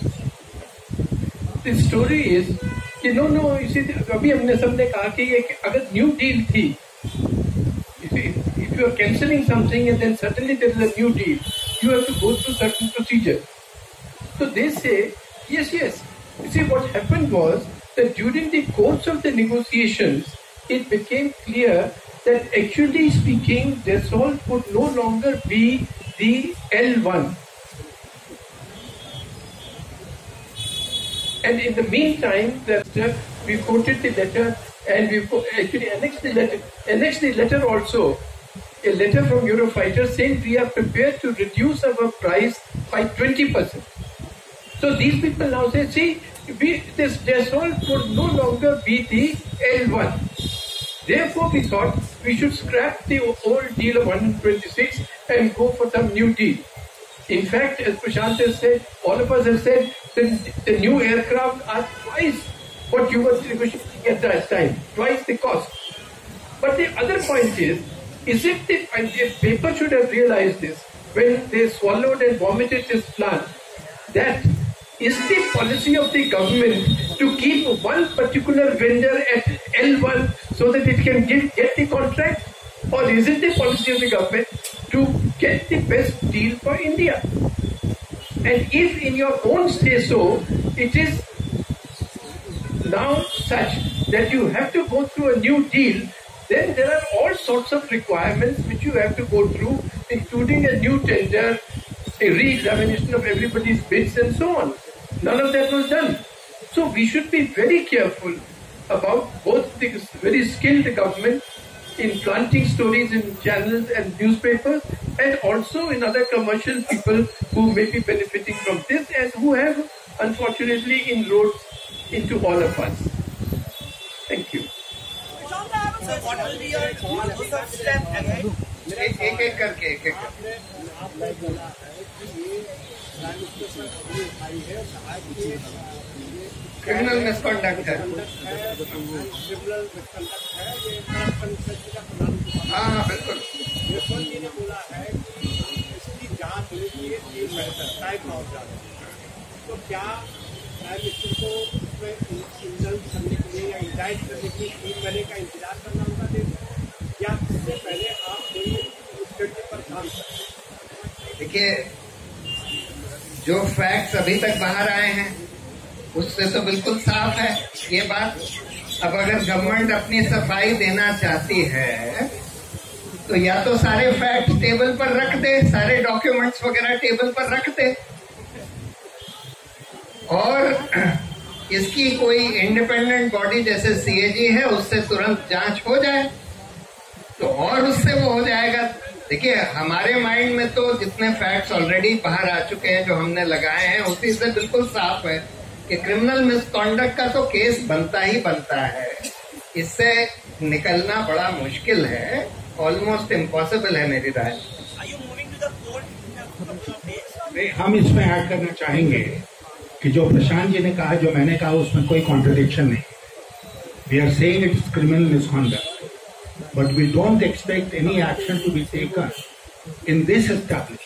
The story is कि no no इसी अभी हमने सबने कहा कि ये अगर new deal थी, if you are cancelling something and then suddenly there is a new deal, you have to go through certain procedure. So they say yes yes. You see what happened was that during the course of the negotiations, it became clear that actually speaking, Dassault would no longer be the L one. And in the meantime, that we quoted the letter and we actually annexed the letter, annexed the letter also, a letter from Eurofighter saying we are prepared to reduce our price by twenty percent. So these people now say, see, we, this Dassault would no longer be the L one. Therefore, we thought we should scrap the old deal of one hundred twenty-six and go for some new deal. In fact, as Prashant has said, all of us have said, the, the new aircraft are twice what you were negotiating at that time, twice the cost. But the other point is, is it the, and the paper should have realized this when they swallowed and vomited this plan, that is the policy of the government to keep one particular vendor at L one so that it can give, get the contract? Or is it the policy of the government to get the best deal for India? And if in your own say so, it is now such that you have to go through a new deal, then there are all sorts of requirements which you have to go through, including a new tender, a re-examination of everybody's bids and so on. None of that was done. So we should be very careful about both the very skilled government in planting stories in channels and newspapers, and also in other commercial people who may be benefiting from this and who have unfortunately inroads into all of us. Thank you. So what will be your course of step ahead? एक एक एक करके एक एक criminal misconduct है। हाँ हाँ बिल्कुल। यशवंत जी ने बोला है कि इसकी जांच होनी चाहिए तीन महीने तक टाइम बहुत ज्यादा। तो क्या प्राइम मिनिस्टर को उसमें इंडल्ज करने के लिए या इंडाइट करने के लिए तीन महीने का इंतजार करना होगा या इससे पहले आप कोई स्ट्रेटजी पर काम करें? देखिए, जो फैक्ट्स अभी तक बाहर आए हैं उससे तो बिल्कुल साफ है ये बात। अब अगर गवर्नमेंट अपनी सफाई देना चाहती है तो या तो सारे फैक्ट्स टेबल पर रख दे, सारे डॉक्यूमेंट्स वगैरह टेबल पर रख दे, और इसकी कोई इंडिपेंडेंट बॉडी जैसे सीएजी है उससे तुरंत जांच हो जाए तो और उससे वो हो जाएगा। देखिए, हमारे माइंड में तो जितने फैक्ट्स ऑलरेडी बाहर आ चुके हैं जो हमने लगाए हैं उसी से बिल्कुल साफ है कि क्रिमिनल मिसकॉन्डक्ट का तो केस बनता ही बनता है, इससे निकलना बड़ा मुश्किल है, ऑलमोस्ट इम्पॉसिबल है मेरी राय। हम इसमें ऐड करना चाहेंगे कि जो प्रशांत जी ने कहा, जो मैंने कहा, उसमें कोई कॉन्ट्रडिक्शन नहीं। We are saying it is criminal misconduct, but we don't expect any action to be taken in this establishment.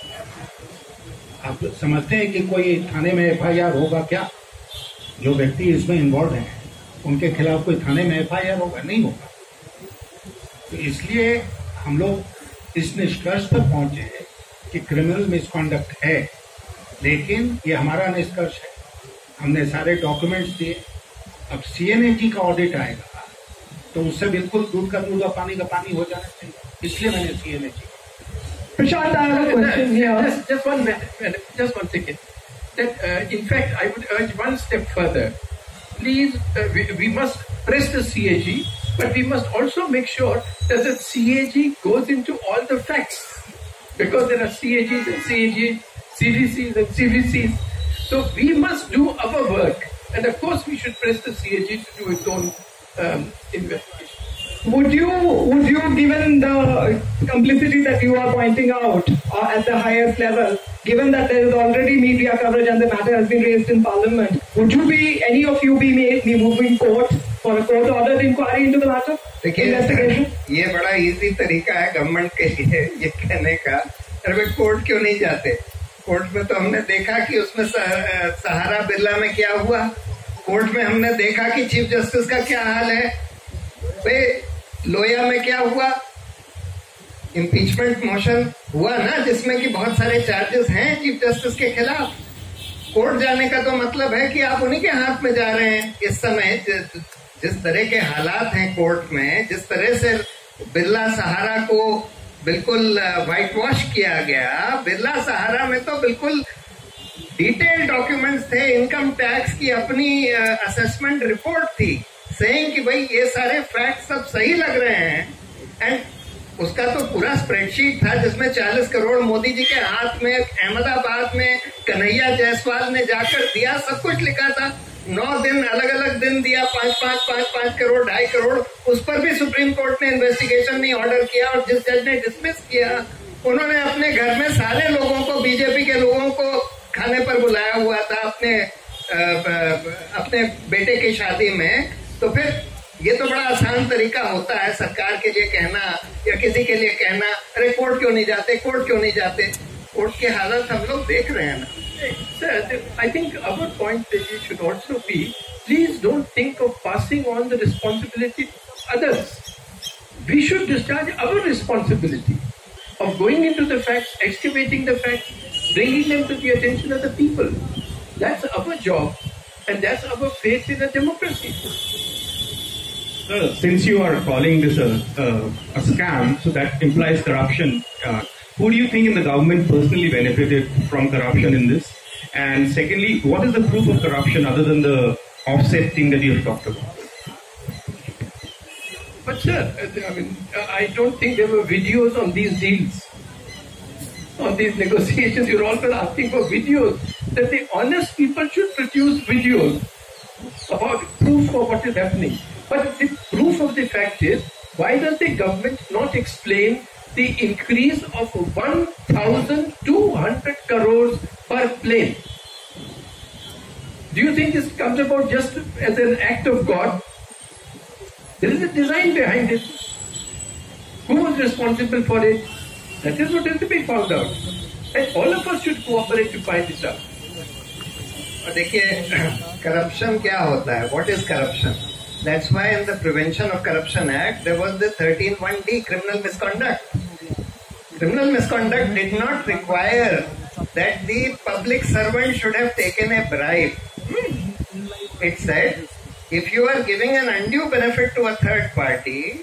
आप समझते हैं कि कोई थाने में एफ आई आर होगा क्या? जो व्यक्ति इसमें इन्वॉल्व हैं उनके खिलाफ कोई थाने में एफ आई आर होगा? नहीं होगा। तो इसलिए हम लोग इस निष्कर्ष पर पहुंचे कि क्रिमिनल मिसकॉन्डक्ट है, लेकिन ये हमारा निष्कर्ष है, हमने सारे डॉक्यूमेंट्स दिए। अब सीएनएजी का ऑडिट आएगा तो उससे बिल्कुल दूध का दूध और पानी का पानी हो जाना चाहिए, इसलिए मैंने सीएनएजी। Prashant, I have a question here. Just, just one minute, just one second. That uh, in fact, I would urge one step further. Please, uh, we, we must press the C A G, but we must also make sure that the C A G goes into all the facts, because there are C A Gs and C A Gs, C V Cs and C V Cs. So we must do our work, and of course we should press the C A G to do its own um, investigation. Would you, would you, given the complicity that you are pointing out uh, at the highest level, given that there is already media coverage and the matter has been raised in Parliament, would you be, any of you be, made, be moving court for a court-ordered inquiry into the matter? Investigation? ये बड़ा easy तरीका है government के लिए ये कहने का, अरे भाई कोर्ट क्यों नहीं जाते? कोर्ट में तो हमने देखा कि उसमें सहारा बिरला में क्या हुआ, कोर्ट में हमने देखा कि चीफ जस्टिस का क्या हाल है, भाई लोया में क्या हुआ, इम्पीचमेंट मोशन हुआ ना, जिसमें कि बहुत सारे चार्जेस हैं चीफ जस्टिस के खिलाफ। कोर्ट जाने का तो मतलब है कि आप उन्हीं के हाथ में जा रहे हैं। इस समय जिस तरह के हालात हैं कोर्ट में, जिस तरह से बिरला सहारा को बिल्कुल व्हाइट वॉश किया गया, बिरला सहारा में तो बिल्कुल डिटेल डॉक्यूमेंट्स थे, इनकम टैक्स की अपनी असेसमेंट रिपोर्ट थी, सेइंग कि भाई ये सारे फैक्ट सब सही लग रहे हैं, एंड उसका तो पूरा स्प्रेडशीट था जिसमें चालीस करोड़ मोदी जी के हाथ में अहमदाबाद में कन्हैया जायसवाल ने जाकर दिया, सब कुछ लिखा था। नौ दिन अलग अलग दिन दिया, पांच पांच पांच पांच करोड़ ढाई करोड़, उस पर भी सुप्रीम कोर्ट ने इन्वेस्टिगेशन नहीं ऑर्डर किया, और जिस जज ने डिसमिस किया उन्होंने अपने घर में सारे लोगों को, बीजेपी के लोगों को खाने पर बुलाया हुआ था अपने आ, अपने बेटे की शादी में। तो फिर ये तो बड़ा आसान तरीका होता है सरकार के लिए कहना या किसी के लिए कहना, अरे कोर्ट क्यों नहीं जाते, कोर्ट क्यों नहीं जाते। कोर्ट की हालत हम लोग देख रहे हैं ना। Sir, I think our point should also be, please don't think of passing on the responsibility to others. We should discharge our responsibility of going into the facts, excavating the facts, bringing them to the attention of the people. That's our job, and that's our faith in a democracy. Sir, since you are calling this a, a, a scam, so that implies corruption, uh, who do you think in the government personally benefited from corruption in this? And secondly, what is the proof of corruption other than the offset thing that you have talked about? But sir, I mean, I don't think there were videos on these deals, on these negotiations. You're also asking for videos. That the honest people should produce videos about proof of what is happening. But the proof of the fact is, why does the government not explain the increase of one thousand two hundred crores per plane? Do you think this comes about just as an act of God? There is a design behind it. Who was responsible for it? That is what has to be found out. And all of us should cooperate to find it out. और देखिए corruption क्या होता है? What is corruption? That's why in the Prevention of Corruption Act there was the thirteen one D criminal misconduct. Criminal misconduct did not require that the public servant should have taken a bribe. It said, if you are giving an undue benefit to a third party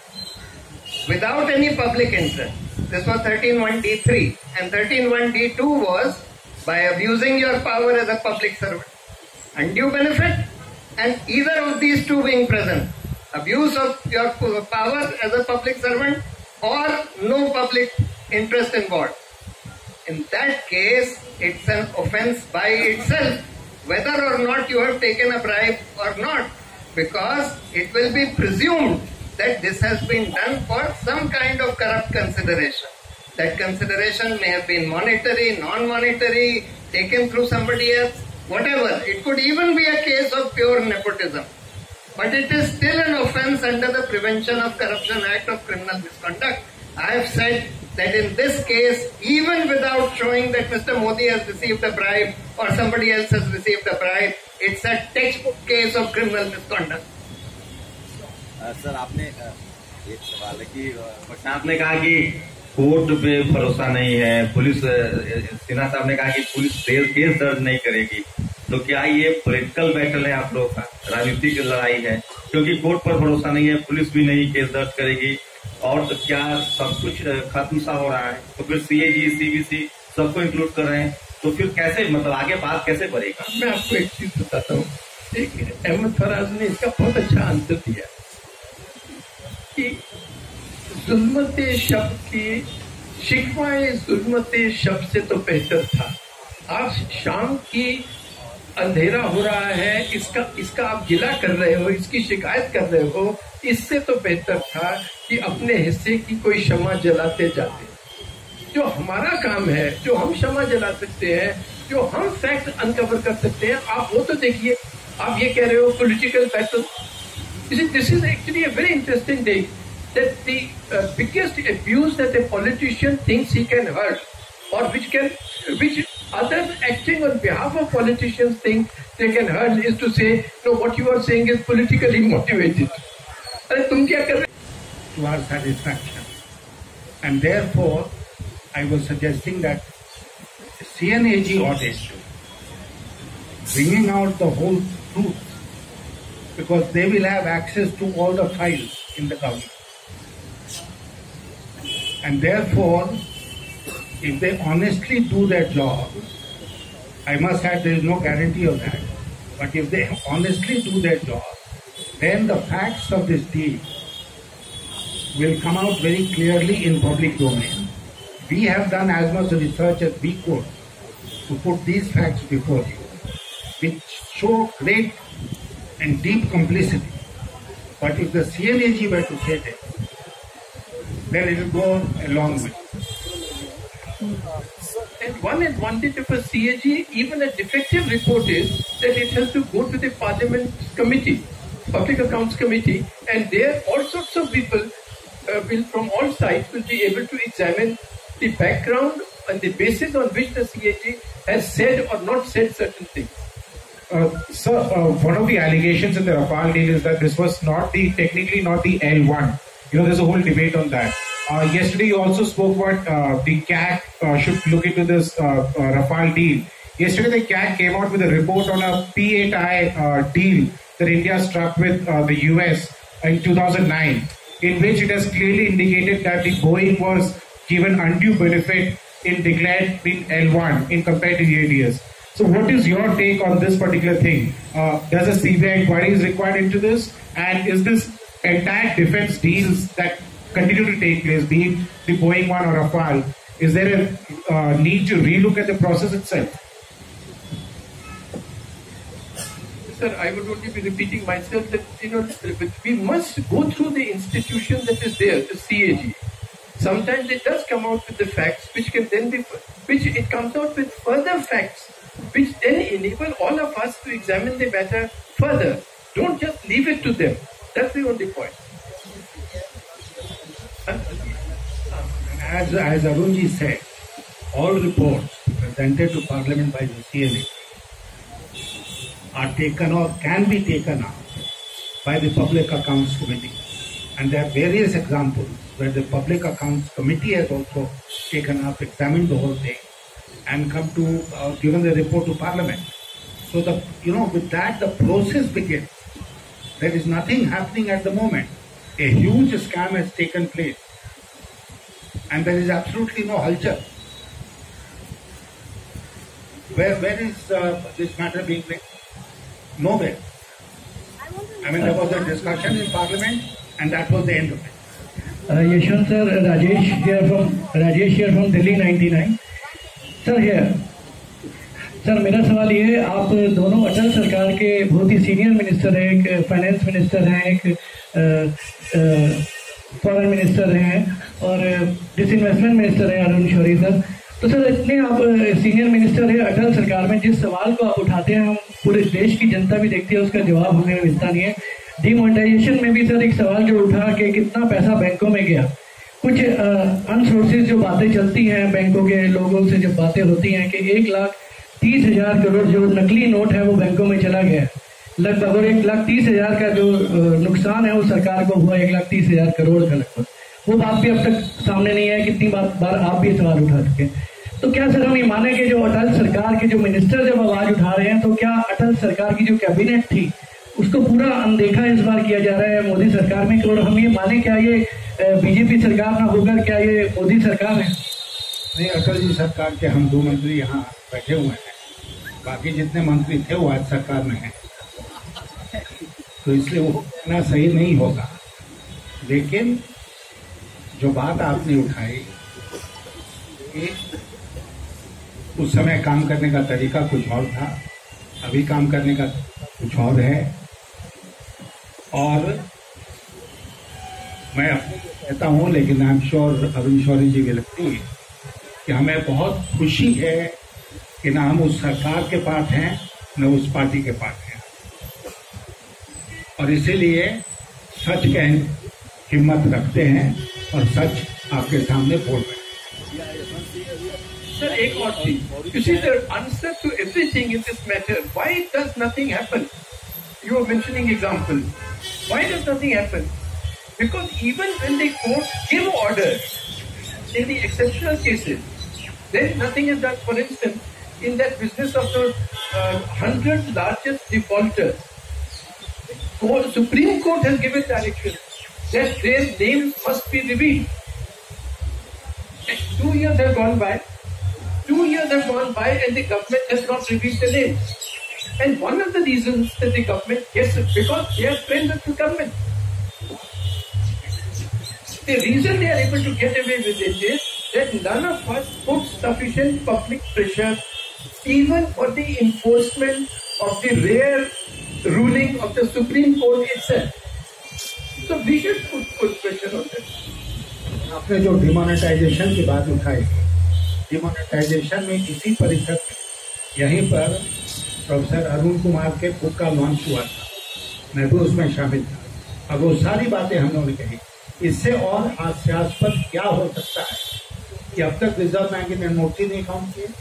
without any public interest, this was thirteen one D three, and thirteen one D two was by abusing your power as a public servant. Undue benefit and either of these two being present, abuse of your power as a public servant or no public interest involved. In that case, it's an offense by itself, whether or not you have taken a bribe or not, because it will be presumed that this has been done for some kind of corrupt consideration. That consideration may have been monetary, non-monetary, taken through somebody else, whatever. It could even be a case of pure nepotism. But it is still an offense under the Prevention of Corruption Act of Criminal Misconduct. I have said that in this case, even without showing that Mister Modi has received a bribe or somebody else has received a bribe, it's a textbook case of criminal misconduct. Sir आपने एक सवाल है कि प्रशांत ने कहा कि court पे भरोसा नहीं है, पुलिस, सिन्हा साहब ने कहा कि पुलिस केस दर्ज नहीं करेगी, तो क्या ये पॉलिटिकल बैटल है आप लोगों का, राजनीतिक लड़ाई है? क्योंकि कोर्ट पर भरोसा नहीं है, पुलिस भी नहीं केस दर्ज करेगी, और तो क्या सब कुछ खत्म सा हो रहा है, तो फिर सीएजी सीबीसी सबको इंक्लूड कर रहे हैं, तो फिर कैसे, मतलब आगे बात कैसे बढ़ेगा? मैं आपको एक चीज बताता हूँ, अहमद फराज ने इसका बहुत अच्छा आंसर दिया कि जुल्मत शब्द की शिकवाए जुल्मत शब्द से तो बेहतर था। आज शाम की अंधेरा हो रहा है, इसका इसका आप गिला कर रहे हो, इसकी शिकायत कर रहे हो, इससे तो बेहतर था कि अपने हिस्से की कोई शमा जलाते जाते। जो हमारा काम है, जो हम शमा जला सकते हैं, जो हम फैक्ट अनकवर कर सकते हैं, आप वो तो देखिए। आप ये कह रहे हो political battle, this is actually a very interesting thing that the uh, biggest abuse that a politician thinks he can hurt, or which can, which others acting on behalf of politicians think they can hurt, is to say, no, what you are saying is politically motivated. अरे तुम क्या कर रहे? To our satisfaction, and therefore, I was suggesting that C N A G audit, bringing out the whole truth, because they will have access to all the files in the government. And therefore, if they honestly do their job, I must add there is no guarantee of that, but if they honestly do their job, then the facts of this deal will come out very clearly in public domain. We have done as much research as we could to put these facts before you, which show great and deep complicity. But if the C N A G were to say this, then it will go a long way. And one advantage of a C A G, even a defective report, is that it has to go to the Parliament Committee, Public Accounts Committee, and there all sorts of people uh, will, from all sides, will be able to examine the background and the basis on which the C A G has said or not said certain things. Uh, sir, uh, one of the allegations in the Rafale deal is that this was not the, technically not the L one. You know, there's a whole debate on that. Uh, yesterday, you also spoke about uh, the C A C uh, should look into this uh, uh, Rafale deal. Yesterday, the C A C came out with a report on a P eight I uh, deal that India struck with uh, the U S in two thousand nine, in which it has clearly indicated that the Boeing was given undue benefit in declared being L one in compared to the A D S. So what is your take on this particular thing? Uh, does a C B I inquiry is required into this? And is this entire defense deals that continue to take place, be it the Boeing one or Rafale, is there a uh, need to relook at the process itself? Sir, I would only be repeating myself that, you know, we must go through the institution that is there, the C A G. Sometimes it does come out with the facts, which can then be, which it comes out with further facts, which then enable all of us to examine the matter further. Don't just leave it to them. That's the only point. As, as Arunji said, all reports presented to Parliament by the C N A are taken or can be taken up by the Public Accounts Committee. And there are various examples where the Public Accounts Committee has also taken up, examined the whole thing, and come to, uh, given the report to Parliament. So, the you know, with that, the process begins. There is nothing happening at the moment. A huge scam has taken place, and there is absolutely no halchal. Where, where is uh, this matter being played? Nowhere. I mean, there was a discussion in Parliament, and that was the end of it. Uh, Yashwant sir, Rajesh here from Rajesh here from Delhi ninety-nine. Sir, here. Sir मेरा सवाल ये है, आप दोनों अटल सरकार के बहुत ही senior minister हैं, एक फाइनेंस मिनिस्टर हैं, एक फॉरेन मिनिस्टर हैं और डिसइन्वेस्टमेंट मिनिस्टर हैं अरुण शौरी सर। तो सर इतने आप सीनियर मिनिस्टर हैं अटल सरकार में, जिस सवाल को आप उठाते हैं हम पूरे देश की जनता भी देखती है, उसका जवाब हमें मिलता नहीं है। डिमोनेटाइजेशन में भी सर एक सवाल जो उठा कि कितना पैसा बैंकों में गया, कुछ अनसोर्सेज जो बातें चलती हैं बैंकों के लोगों से जब बातें होती हैं कि एक लाख तीस हजार करोड़ जो नकली नोट है वो बैंकों में चला गया लगभग, और एक लाख तीस हजार का जो नुकसान है वो सरकार को हुआ एक लाख तीस हजार करोड़ का लगभग। वो बात भी अब तक सामने नहीं है, कितनी बार, बार आप भी सवाल उठा चुके। तो क्या सर हम ये माने कि जो अटल सरकार के जो मिनिस्टर जब आवाज उठा रहे हैं, तो क्या अटल सरकार की जो कैबिनेट थी उसको पूरा अनदेखा इस बार किया जा रहा है मोदी सरकार में? और हम ये माने क्या ये बीजेपी सरकार ना होकर क्या ये मोदी सरकार है? नहीं, अटल जी सरकार के हम दो मंत्री यहाँ बैठे हुए हैं, बाकी जितने मंत्री थे वो आज सरकार में हैं, तो इसलिए वो कहना सही नहीं होगा। लेकिन जो बात आपने उठाई कि उस समय काम करने का तरीका कुछ और था, अभी काम करने का कुछ और है, और मैं कहता हूँ, लेकिन I am sure Arun Shourie ji will agree कि हमें बहुत खुशी है कि ना हम उस सरकार के पार्ट हैं न उस पार्टी के पार्ट हैं, और इसीलिए सच कह हिम्मत रखते हैं और सच आपके सामने बोल रहे हैं। Sir, एक और चीज, you see the answer to everything in this matter. Why does nothing happen? You were mentioning example. Why does nothing happen? Because even when the courts give orders in the exceptional cases, then nothing is done. For instance, in that business of the uh, hundred largest defaulters, the Supreme Court has given direction that their names must be revealed. And two years have gone by. Two years have gone by and the government has not revealed the names. And one of the reasons that the government gets it because they are friends of the government. The reason they are able to get away with it is that none of us put sufficient public pressure even for the enforcement of the rare ruling of the Supreme Court itself. So we should put full pressure on them. आपने जो demonetisation की बात उठाई, demonetisation में इसी परिषद में यहीं पर प्रोफेसर अरुण कुमार के बुक का लॉन्च हुआ था, मैं भी उसमें शामिल था। अब वो सारी बातें हम लोगों ने कही। इससे और हास्यास्पद क्या हो सकता है कि अब तक रिजर्व बैंक ने नोट ही नहीं काउंट किए।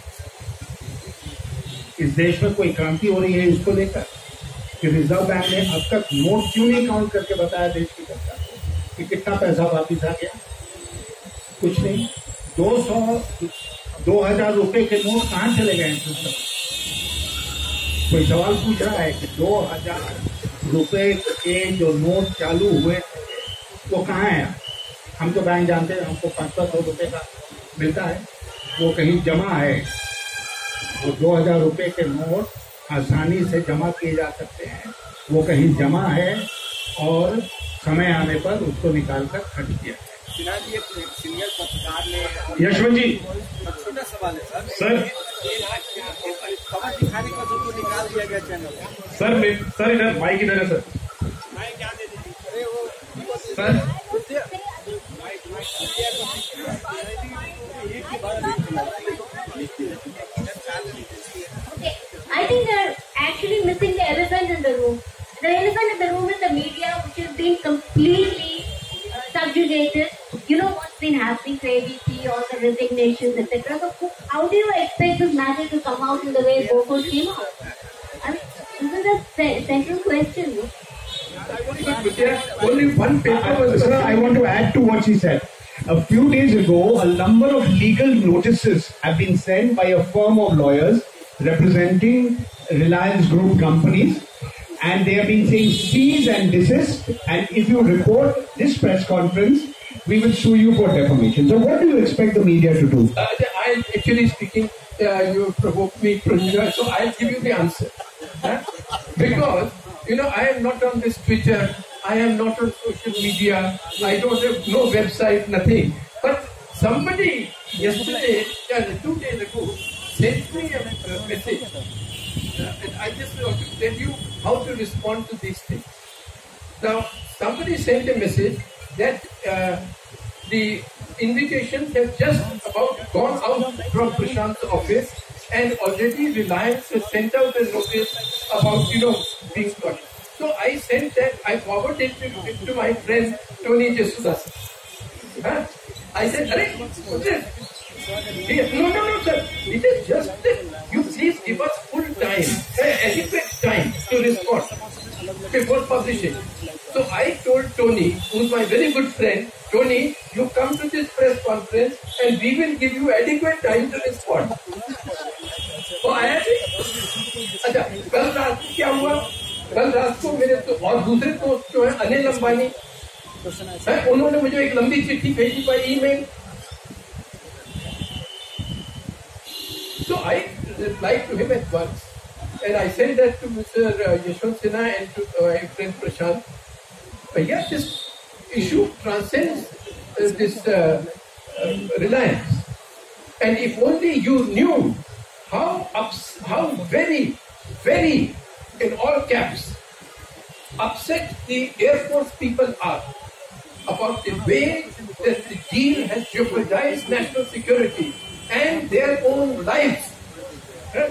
इस देश में कोई क्रांति हो रही है इसको लेकर कि रिजर्व बैंक ने अब तक नोट क्यों नहीं काउंट करके बताया देश की जनता को कि कितना पैसा वापिस आ गया? कुछ नहीं। दो सौ दो हजार रुपए के नोट कहाँ चले गए हैं? कोई सवाल पूछ रहा है कि दो हजार रुपए के जो नोट चालू हुए वो कहाँ है? हम तो बैंक जानते हैं, हमको पाँच पाँच सौ रुपए का मिलता है, वो कहीं जमा है। वो दो हजार रुपए के नोट आसानी से जमा किए जा सकते हैं, वो कहीं जमा है और समय आने पर उसको निकाल कर खर्च किया है। सिन्हा जी, एक सीनियर पत्रकार ने यशवंत जी, छोटा सवाल है सर सर खबर दिखाने का जो निकाल दिया गया चैनल सर मैं सर इधर माइक इधर है सर मैं क्या दे दीजिए अरे वो sir I think they're actually missing the elephant in the room. The elephant in the room is the media, which has been completely uh, subjugated. You know what's been happening to A B P, all the resignations, et cetera. So how do you expect this matter to come out in the way Bofo came out? I mean, this is a central question. No? Only one paper was. Sir, I want to add to what she said. A few days ago, a number of legal notices have been sent by a firm of lawyers representing Reliance Group companies, and they have been saying cease and desist, and if you report this press conference, we will sue you for defamation. So what do you expect the media to do? Uh, I actually speaking, uh, you provoked me, so I'll give you the answer. Huh? Because, you know, I am not on this Twitter, I am not on social media, I don't have no website, nothing. But somebody yesterday, uh, two days ago, sent me a message. Uh, and I just want to tell you how to respond to these things. Now, somebody sent a message that uh, the invitations have just about gone out from Prashant's office, and already Reliance has sent out a notice about, you know, being got. So I sent that, I forwarded it to my friend Tony Jesudas. Huh? I said, Arey, what's this? Yes, no, no, no, sir. It is just that you please give us full time, uh, adequate time to respond before publishing. So I told Tony, who's my very good friend, Tony, you come to this press conference and we will give you adequate time to respond. तो आया जी? अच्छा, कल रात को क्या हुआ? कल रात को मेरे तो और दूसरे दोस्त जो है अनिल अंबानी, उन्होंने मुझे एक लंबी चिट्ठी भेजी by email. So I replied to him at once, and I sent that to Mister Yashwant Sinha and to my friend Prashant. But yes, this issue transcends uh, this uh, uh, reliance. And if only you knew how ups, how very, very, in all caps, upset the Air Force people are about the way that the deal has jeopardized national security and their own lives. Right?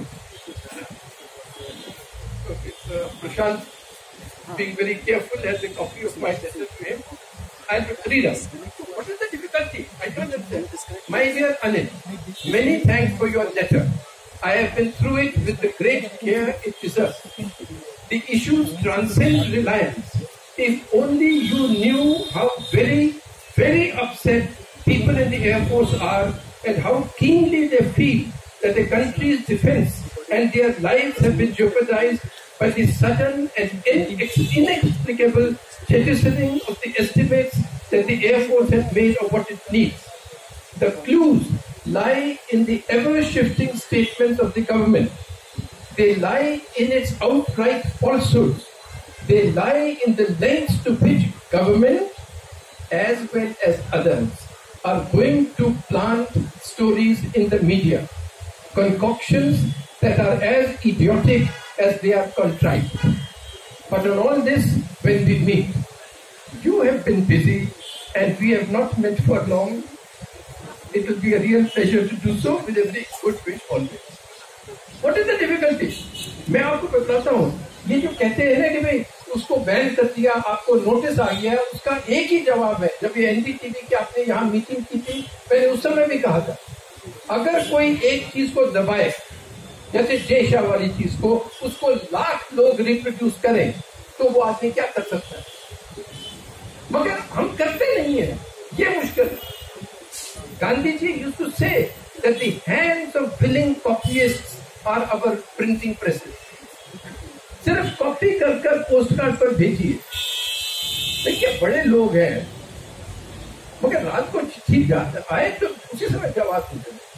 Okay, uh, Prashant, being very careful, has a copy of my letter to him. I'll read us. What is the difficulty? I don't understand. My dear Anil, many thanks for your letter. I have been through it with the great care it deserves. The issues transcend reliance. If only you knew how very, very upset people in the Air Force are and how keenly they feel that the country's defense and their lives have been jeopardized by the sudden and inexplicable jettisoning of the estimates that the Air Force has made of what it needs. The clues lie in the ever-shifting statements of the government. They lie in its outright falsehoods. They lie in the lengths to which government, as well as others, are going to plant stories in the media. Concoctions that are as idiotic as they are contrived. But on all this, when we meet, you have been busy and we have not met for long. It will be a real pleasure to do so with every good wish always. What is the difficulty? मैं आपको बताता हूँ, ये जो कहते हैं ना कि भाई उसको बैन कर दिया, आपको नोटिस आ गया, उसका एक ही जवाब है. जब ये एनडीटीवी की आपने यहाँ मीटिंग की थी, मैंने उस समय भी कहा था, अगर कोई एक चीज को दबाए, जैसे जय शाह वाली चीज को, उसको लाख लोग रिप्रोड्यूस करें, तो वो आदमी क्या कर सकता है? मगर हम करते नहीं है, ये मुश्किल है. Gandhi ji used to say that the hands of willing copyists are our printing presses. सिर्फ कॉपी कर कर पोस्ट कार्ड पर भेजिए. देखिए बड़े लोग हैं, मगर रात को चिट्ठी जाता आए तो उसी समय जवाब दे देना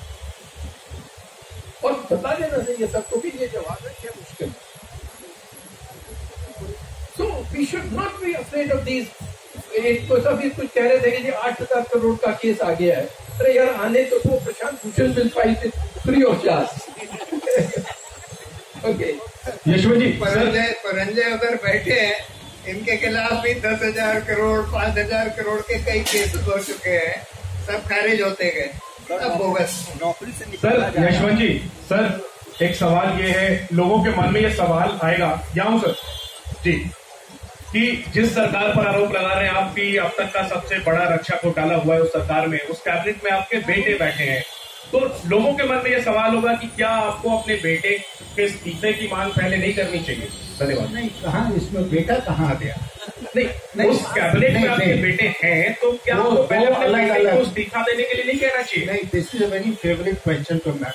और बता देना चाहिए सबको भी ये जवाब है, क्या मुश्किल है. So we should not be afraid of these. एक तो सभी कुछ कह रहे थे कि ये आठ हजार करोड़ का केस आ गया है. अरे यार आने तो वो Prashant Bhushan bill file free of charge. Okay Yashwant ji, Paranjoy Paranjoy उधर बैठे हैं, इनके खिलाफ भी दस हजार करोड़ पांच हजार करोड़ के कई केस हो चुके हैं, सब खारिज होते गए. सब बोगस नौकरी से. सर यशवंत जी, सर एक सवाल ये है, लोगों के मन में ये सवाल आएगा, यहाँ सर जी, कि जिस सरकार पर आरोप लगा रहे हैं आप भी अब तक का सबसे बड़ा रक्षा घोटाला हुआ है उस सरकार में, उस कैबिनेट में आपके बेटे बैठे हैं, तो लोगों के मन में ये सवाल होगा कि क्या आपको अपने बेटे के इस्तीफे की मांग पहले नहीं करनी चाहिए? धन्यवाद. नहीं, कहाँ इसमें बेटा कहाँ आ गया? नहीं, नहीं, उस कैबिनेट में आपके बेटे हैं तो क्या आपको पहले अपने बेटे को इस्तीफा देने के लिए नहीं कहना चाहिए? नहीं, this is a very favourite question to ma'am.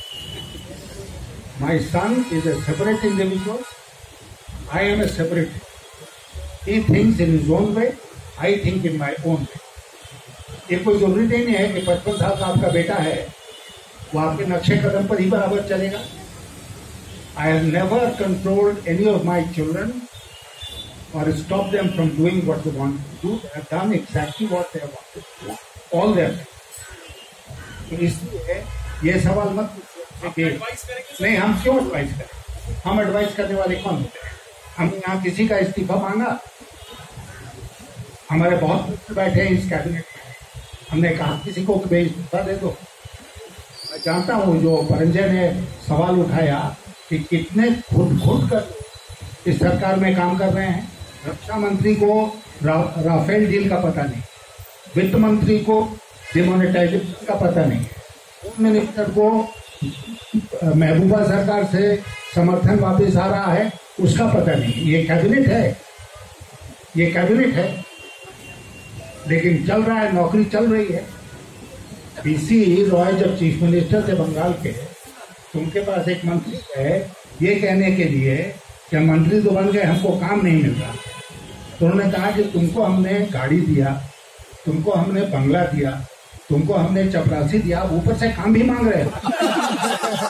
My son is a separate individual. I am a separate. He thinks in his own way, I think in my own way. ये कोई जरूरी नहीं है कि पचपन साल का आपका बेटा है वो आपके नक्शे कदम पर ही बराबर चलेगा. I have never controlled any of my children or stopped them from doing what they want to do. They have done exactly what they have wanted to do. All their life. तो इसलिए ये सवाल मत पूछिए कि नहीं हम क्यों एडवाइस करें. हम एडवाइस करने वाले कौन होते हैं? हमने यहाँ किसी का इस्तीफा मांगा? हमारे बहुत लोग बैठे हैं इस कैबिनेट में, हमने कहा किसी को कि भाई इस्तीफा दे दो. मैं जानता हूँ जो परंजय ने सवाल उठाया कि कितने घुट घुट कर इस सरकार में काम कर रहे हैं. रक्षा मंत्री को रा, राफेल डील का पता नहीं, वित्त मंत्री को डिमोनेटाइजेशन का पता नहीं है। होम मिनिस्टर को महबूबा सरकार से समर्थन वापस आ रहा है उसका पता नहीं। ये कैबिनेट है, ये कैबिनेट है, लेकिन चल रहा है, नौकरी चल रही है। पीसी रॉय जब चीफ मिनिस्टर थे बंगाल के, तो उनके पास एक मंत्री है ये कहने के लिए कि मंत्री तो बन गए, हमको काम नहीं मिल रहा। तो उन्होंने कहा कि तुमको हमने गाड़ी दिया, तुमको हमने बंगला दिया, तुमको हमने चपरासी दिया, ऊपर से काम भी मांग रहे हो।